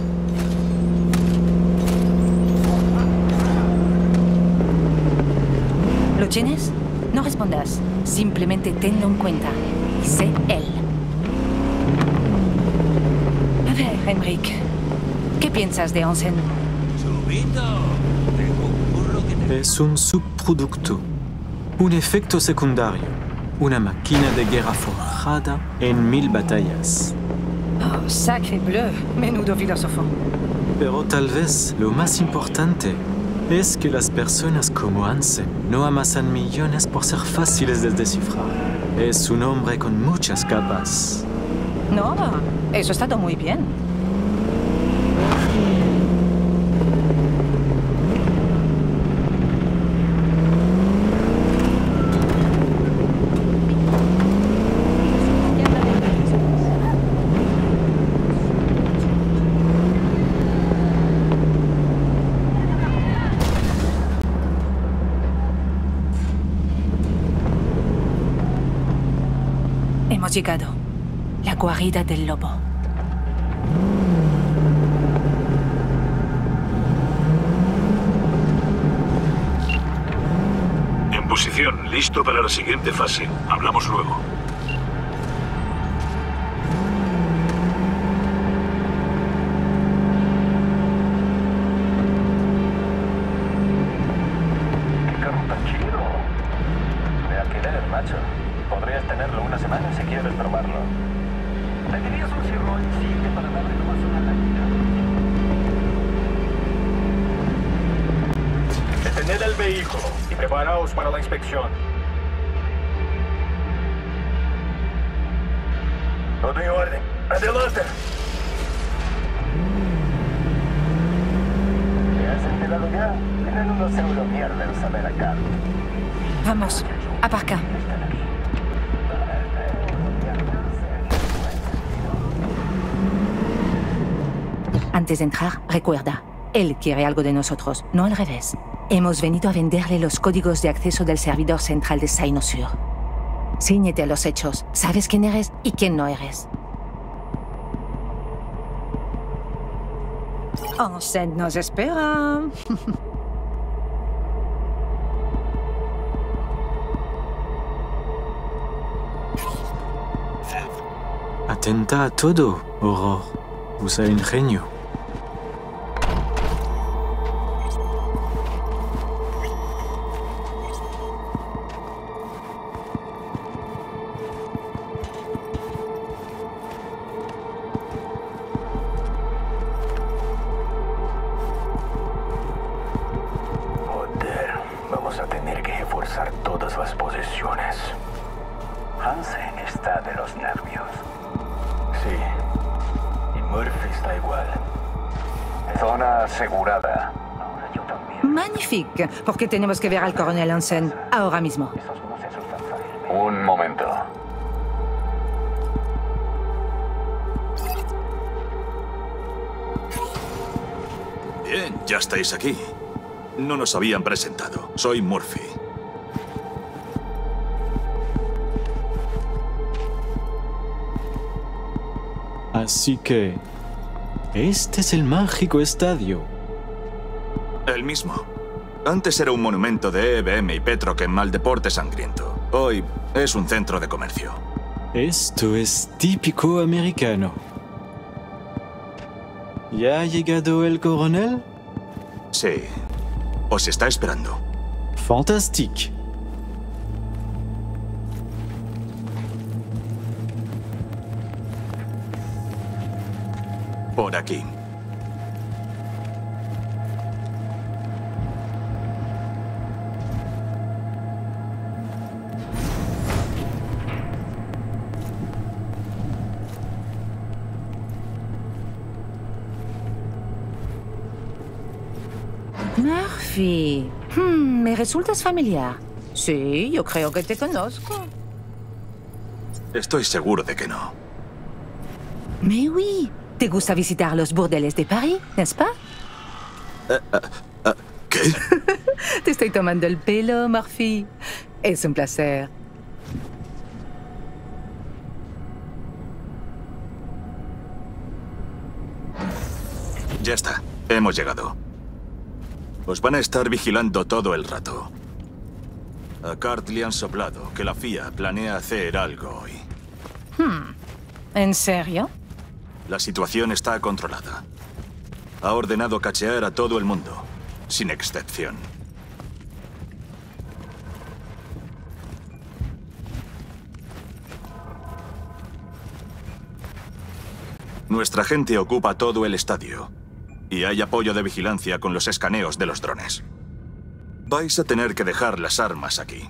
¿Lo tienes? No respondas. Simplemente tenlo en cuenta. Y sé él. A ver, Emmerich. ¿Qué piensas de Onsen? Es un subproducto. Un efecto secundario. Una máquina de guerra forjada en 1000 batallas. Oh, sacre bleu. Menudo filósofo. Pero tal vez lo más importante es que las personas como Hansen no amasan millones por ser fáciles de descifrar. Es un hombre con muchas capas. No, eso ha estado muy bien. Hemos llegado. La guarida del lobo. En posición, listo para la siguiente fase. Hablamos luego. Qué carro tan chido. De alquiler, macho. Podrías tenerlo una semana si quieres probarlo. ¿Le dirías un cirroncillo para darle nomás una ladita? Detened el vehículo y preparaos para la inspección. Todo en orden. ¡Adelante! ¿Te has enterado ya? Tienen unos euromierdas a ver acá. Vamos, aparca. Antes de entrar, recuerda, él quiere algo de nosotros, no al revés. Hemos venido a venderle los códigos de acceso del servidor central de Cynosure. Cíñete a los hechos. Sabes quién eres y quién no eres. Hansen nos espera. Atenta a todo, Aurore. Usa ingenio. Joder, vamos a tener que reforzar todas las posiciones. Hansen está de los nervios. Sí. Murphy está igual. Zona asegurada. Magnifique, porque tenemos que ver al coronel Hansen ahora mismo. Un momento. Bien, ya estáis aquí. No nos habían presentado. Soy Murphy. Así que... este es el mágico estadio. El mismo. Antes era un monumento de EBM y Petrochem al deporte sangriento. Hoy es un centro de comercio. Esto es típico americano. ¿Ya ha llegado el coronel? Sí. Os está esperando. Fantastique. Por aquí. Murphy. Me resultas familiar. Sí, yo creo que te conozco. Estoy seguro de que no. Mais oui. ¿Te gusta visitar los burdeles de París, n'est-ce pas? ¿Qué? Te estoy tomando el pelo, Murphy. Es un placer. Ya está. Hemos llegado. Os van a estar vigilando todo el rato. A Cart le han soplado que la FIA planea hacer algo hoy. ¿En serio? La situación está controlada. Ha ordenado cachear a todo el mundo, sin excepción. Nuestra gente ocupa todo el estadio y hay apoyo de vigilancia con los escaneos de los drones. Vais a tener que dejar las armas aquí.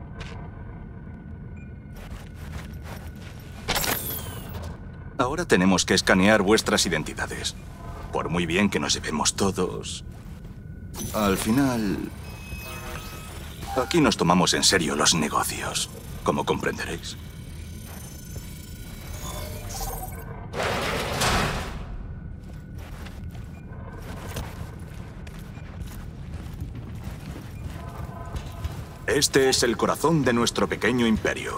Ahora tenemos que escanear vuestras identidades. Por muy bien que nos llevemos todos, al final, aquí nos tomamos en serio los negocios, como comprenderéis. Este es el corazón de nuestro pequeño imperio.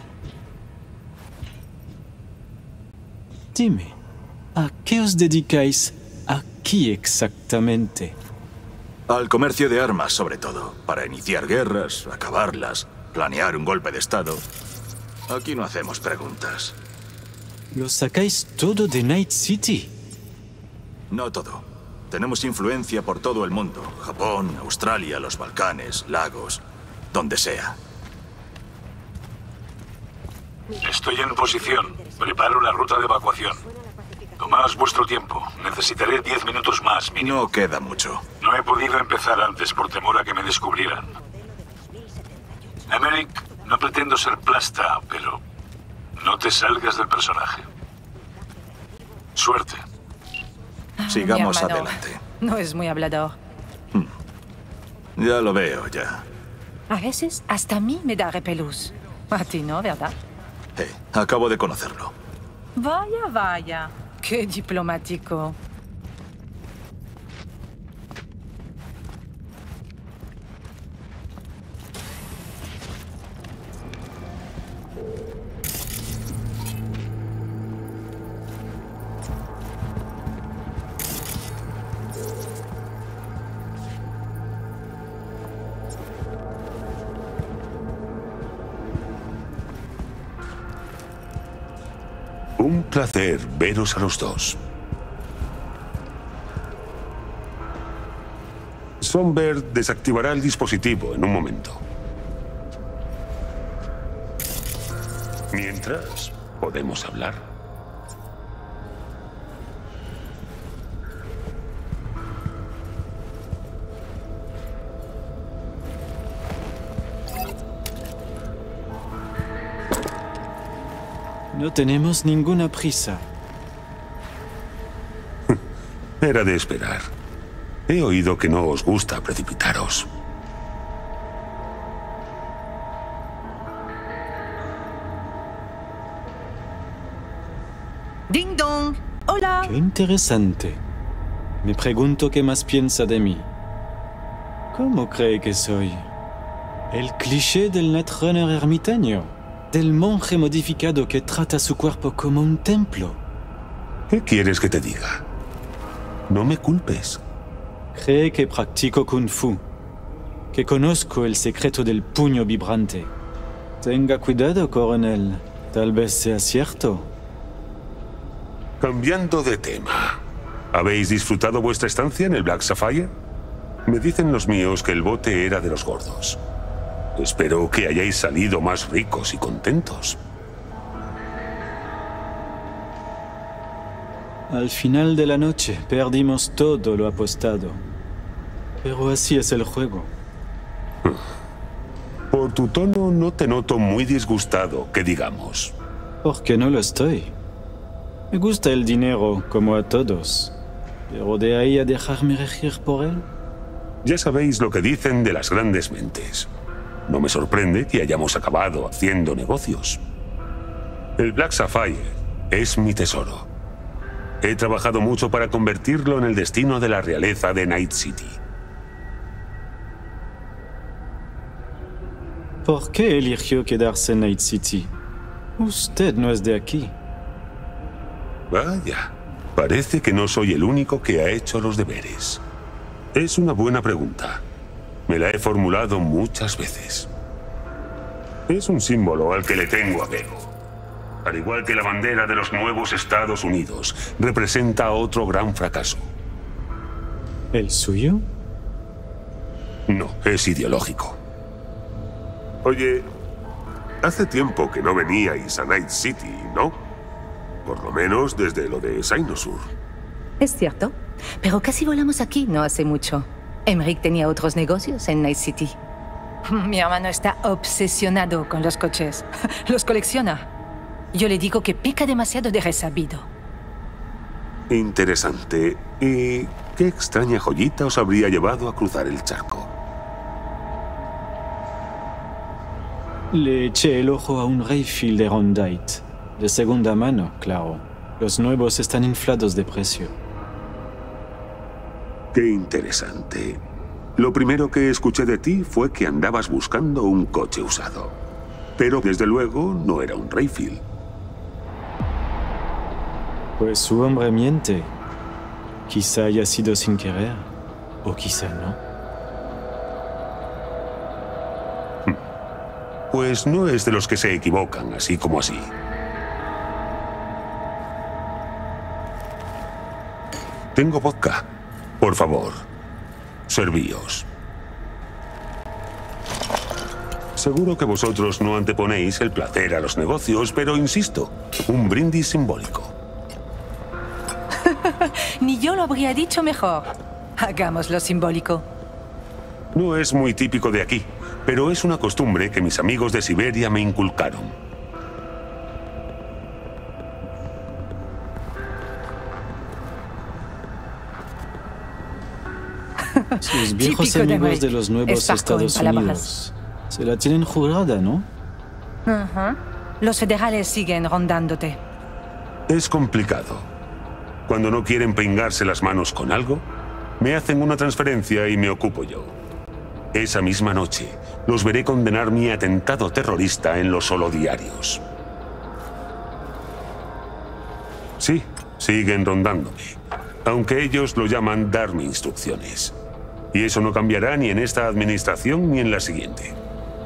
Dime, ¿a qué os dedicáis aquí exactamente? Al comercio de armas, sobre todo. Para iniciar guerras, acabarlas, planear un golpe de estado. Aquí no hacemos preguntas. ¿Lo sacáis todo de Night City? No todo. Tenemos influencia por todo el mundo. Japón, Australia, los Balcanes, Lagos, donde sea. Estoy en posición. Preparo la ruta de evacuación. Tomaos vuestro tiempo. Necesitaré 10 minutos más, mínimo. No queda mucho. No he podido empezar antes por temor a que me descubrieran. Emmerich, no pretendo ser plasta, pero no te salgas del personaje. Suerte. Sigamos Mi hermano adelante. no es muy hablador. Ya lo veo, ya. A veces hasta a mí me da repelús. A ti no, ¿verdad? Acabo de conocerlo. Vaya, vaya. Qué diplomático. Un placer veros a los dos. Songbird desactivará el dispositivo en un momento. Mientras, podemos hablar. No tenemos ninguna prisa. Era de esperar. He oído que no os gusta precipitaros. Ding dong. Hola. Qué interesante. Me pregunto qué más piensa de mí. ¿Cómo cree que soy? El cliché del netrunner ermitaño. Del monje modificado que trata su cuerpo como un templo. ¿Qué quieres que te diga? No me culpes. Cree que practico Kung Fu. Que conozco el secreto del puño vibrante. Tenga cuidado, coronel. Tal vez sea cierto. Cambiando de tema. ¿Habéis disfrutado vuestra estancia en el Black Sapphire? Me dicen los míos que el bote era de los gordos. Espero que hayáis salido más ricos y contentos. Al final de la noche perdimos todo lo apostado. Pero así es el juego. Por tu tono no te noto muy disgustado, que digamos. Porque no lo estoy. Me gusta el dinero, como a todos. Pero de ahí a dejarme regir por él. Ya sabéis lo que dicen de las grandes mentes. No me sorprende que hayamos acabado haciendo negocios. El Black Sapphire es mi tesoro. He trabajado mucho para convertirlo en el destino de la realeza de Night City. ¿Por qué eligió quedarse en Night City? Usted no es de aquí. Vaya, parece que no soy el único que ha hecho los deberes. Es una buena pregunta. Me la he formulado muchas veces. Es un símbolo al que le tengo apego. Al igual que la bandera de los nuevos Estados Unidos, representa otro gran fracaso. ¿El suyo? No, es ideológico. Oye, hace tiempo que no veníais a Night City, ¿no? Por lo menos desde lo de Cynosur. Es cierto, pero casi volamos aquí no hace mucho. Emmerich tenía otros negocios en Night City. Mi hermano está obsesionado con los coches. Los colecciona. Yo le digo que peca demasiado de resabido. Interesante. ¿Y qué extraña joyita os habría llevado a cruzar el charco? Le eché el ojo a un Rayfield de Rondite. De segunda mano, claro. Los nuevos están inflados de precio. Qué interesante. Lo primero que escuché de ti fue que andabas buscando un coche usado. Pero desde luego no era un Rayfield. Pues su hombre miente. Quizá haya sido sin querer. O quizá no. Pues no es de los que se equivocan así como así. Tengo vodka. Por favor, servíos. Seguro que vosotros no anteponéis el placer a los negocios, pero insisto, un brindis simbólico. Ni yo lo habría dicho mejor. Hagámoslo simbólico. No es muy típico de aquí, pero es una costumbre que mis amigos de Siberia me inculcaron. Sus viejos amigos de los nuevos Estados Unidos. Se la tienen jurada, ¿no? Los federales siguen rondándote. Es complicado. Cuando no quieren pringarse las manos con algo, me hacen una transferencia y me ocupo yo. Esa misma noche, los veré condenar mi atentado terrorista en los holodiarios. Sí, siguen rondándome, aunque ellos lo llaman darme instrucciones. Y eso no cambiará ni en esta administración ni en la siguiente.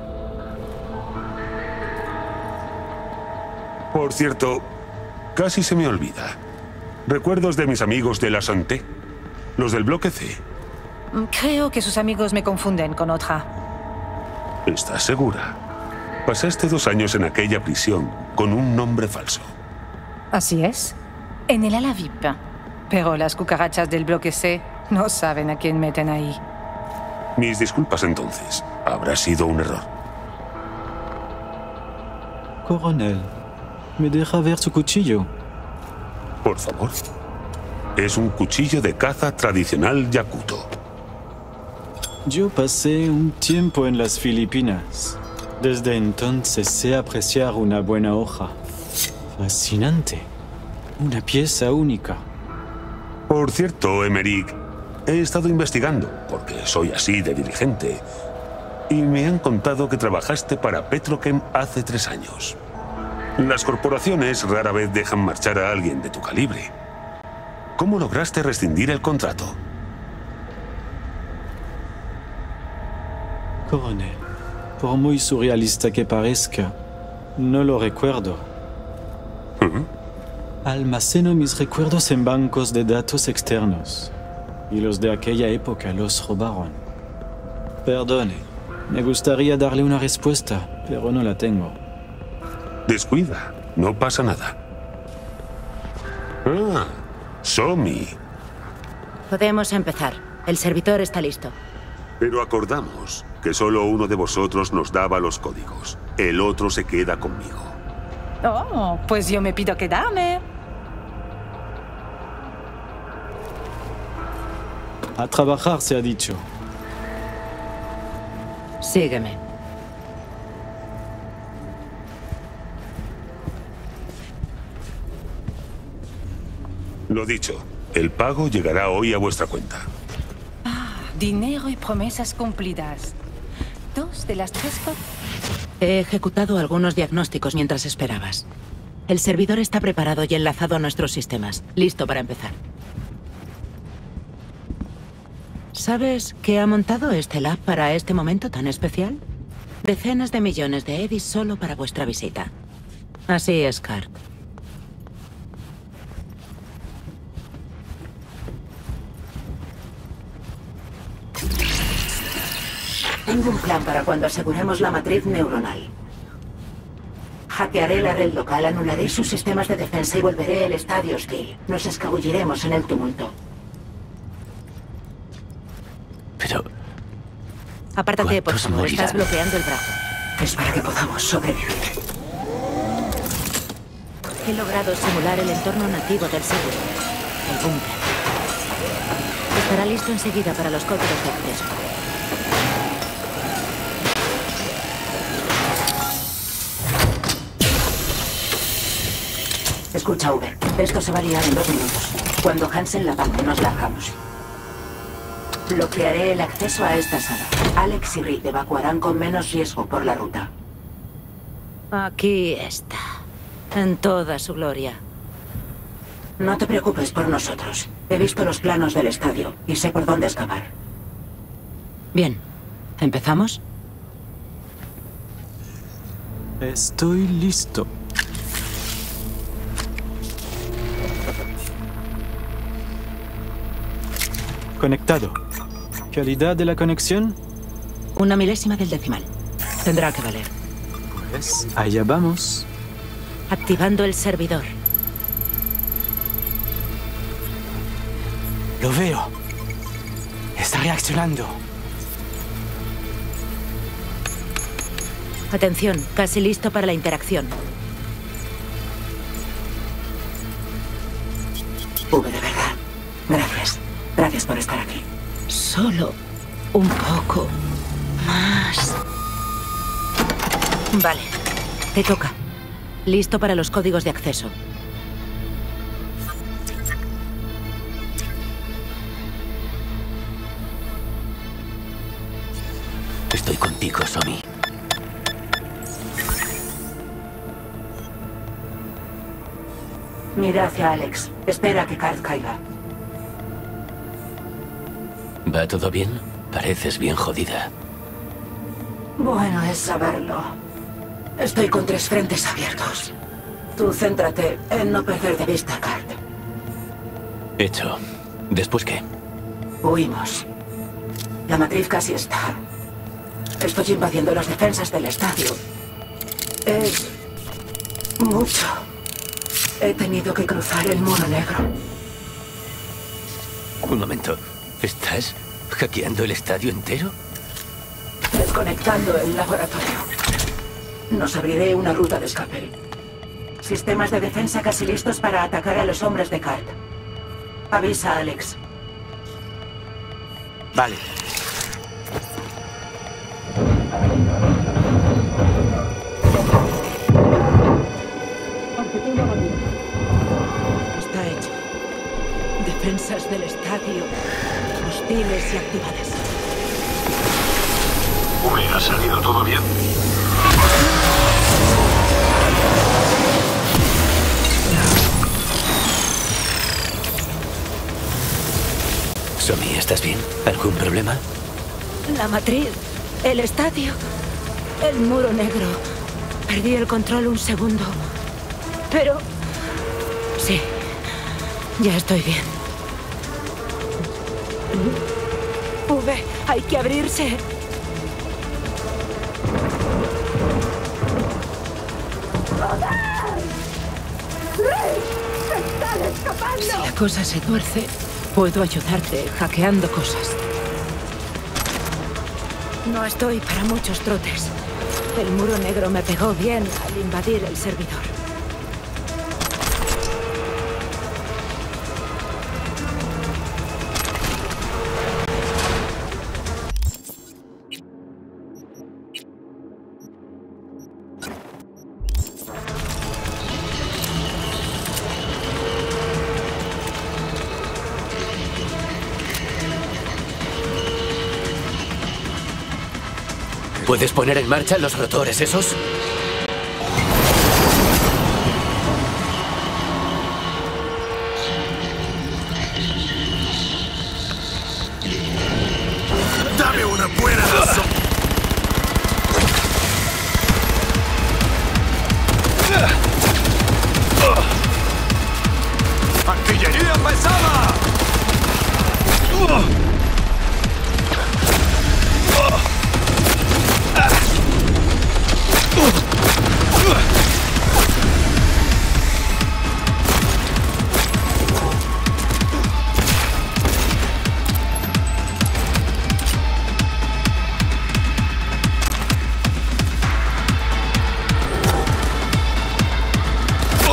Por cierto, casi se me olvida. ¿Recuerdos de mis amigos de la Santé? Los del bloque C. Creo que sus amigos me confunden con otra. ¿Estás segura? Pasaste 2 años en aquella prisión con un nombre falso. Así es. En el ala VIP. Pero las cucarachas del bloque C no saben a quién meten ahí. Mis disculpas entonces. Habrá sido un error. Coronel, ¿me deja ver su cuchillo? Por favor. Es un cuchillo de caza tradicional yakuto. Yo pasé un tiempo en las Filipinas. Desde entonces sé apreciar una buena hoja. Fascinante. Una pieza única. Por cierto, Emmerich, he estado investigando, porque soy así de diligente, y me han contado que trabajaste para Petrochem hace 3 años. Las corporaciones rara vez dejan marchar a alguien de tu calibre. ¿Cómo lograste rescindir el contrato? Coronel, por muy surrealista que parezca, no lo recuerdo. Almaceno mis recuerdos en bancos de datos externos. Y los de aquella época los robaron. Perdone, me gustaría darle una respuesta, pero no la tengo. Descuida, no pasa nada. Ah, Somi. Podemos empezar. El servidor está listo. Pero acordamos que solo uno de vosotros nos daba los códigos. El otro se queda conmigo. Oh, pues yo me pido quedarme. A trabajar, se ha dicho. Sígueme. Lo dicho, el pago llegará hoy a vuestra cuenta. Dinero y promesas cumplidas. 2 de las 3 He ejecutado algunos diagnósticos mientras esperabas. El servidor está preparado y enlazado a nuestros sistemas. Listo para empezar. ¿Sabes qué ha montado este lab para este momento tan especial? Decenas de millones de eddies solo para vuestra visita. Así es, Kark. Tengo un plan para cuando aseguremos la matriz neuronal. Hackearé la red local, anularé sus sistemas de defensa y volveré el estadio hostil. Nos escabulliremos en el tumulto. Pero Apártate, por favor. Estás bloqueando el brazo. Es para que podamos sobrevivir. He logrado simular el entorno nativo del servidor, el búnker. Estará listo enseguida para los códigos de acceso. Escucha, V. Esto se va a liar en 2 minutos. Cuando Hansen la apague, nos largamos. Bloquearé el acceso a esta sala. Alex y Reed evacuarán con menos riesgo por la ruta. Aquí está. En toda su gloria. No te preocupes por nosotros. He visto los planos del estadio y sé por dónde escapar. Bien. ¿Empezamos? Estoy listo. Conectado. ¿Calidad de la conexión? 1 milésima del decimal. Tendrá que valer. Pues allá vamos. Activando el servidor. Lo veo. Está reaccionando. Atención, casi listo para la interacción. V, de verdad. Gracias. Gracias por estar aquí. Solo un poco más. Vale. Te toca. Listo para los códigos de acceso. Estoy contigo, Somi. Mira hacia Alex. Espera a que Cart caiga. ¿Va todo bien? Pareces bien jodida. Bueno, es saberlo. Estoy con 3 frentes abiertos. Tú céntrate en no perder de vista a Cart. Hecho. ¿Después qué? Huimos. La matriz casi está. Estoy invadiendo las defensas del estadio. Es mucho. He tenido que cruzar el muro negro. Un momento. ¿Estás hackeando el estadio entero? Desconectando el laboratorio. Nos abriré una ruta de escape. Sistemas de defensa casi listos para atacar a los hombres de Cart. Avisa a Alex. Vale. Está hecho. Defensas del estadio hostiles y activadas. ¿Ha salido todo bien? Somi, ¿estás bien? ¿Algún problema? La matriz, el estadio, el muro negro. Perdí el control un segundo. Pero... sí, ya estoy bien. V, hay que abrirse. ¡Están escapando! Si la cosa se tuerce, puedo ayudarte hackeando cosas. No estoy para muchos trotes. El muro negro me pegó bien al invadir el servidor. ¿Puedes poner en marcha los rotores esos? ¡Dame una buena razón! ¡Artillería pesada!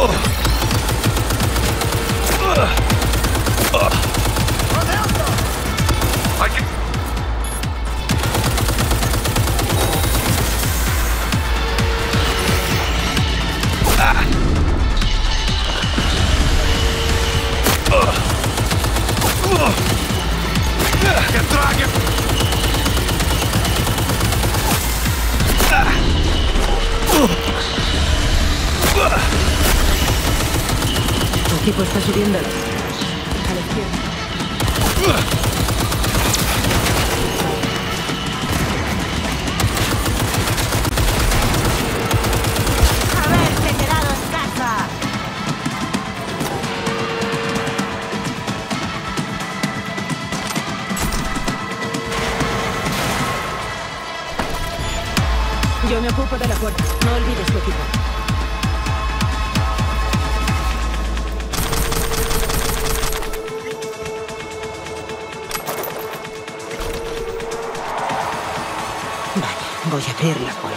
Tu equipo está subiendo a la izquierda. ¡Haberse quedado en casa! Yo me ocupo de la puerta. No olvides tu equipo. Vale, voy a abrir la puerta.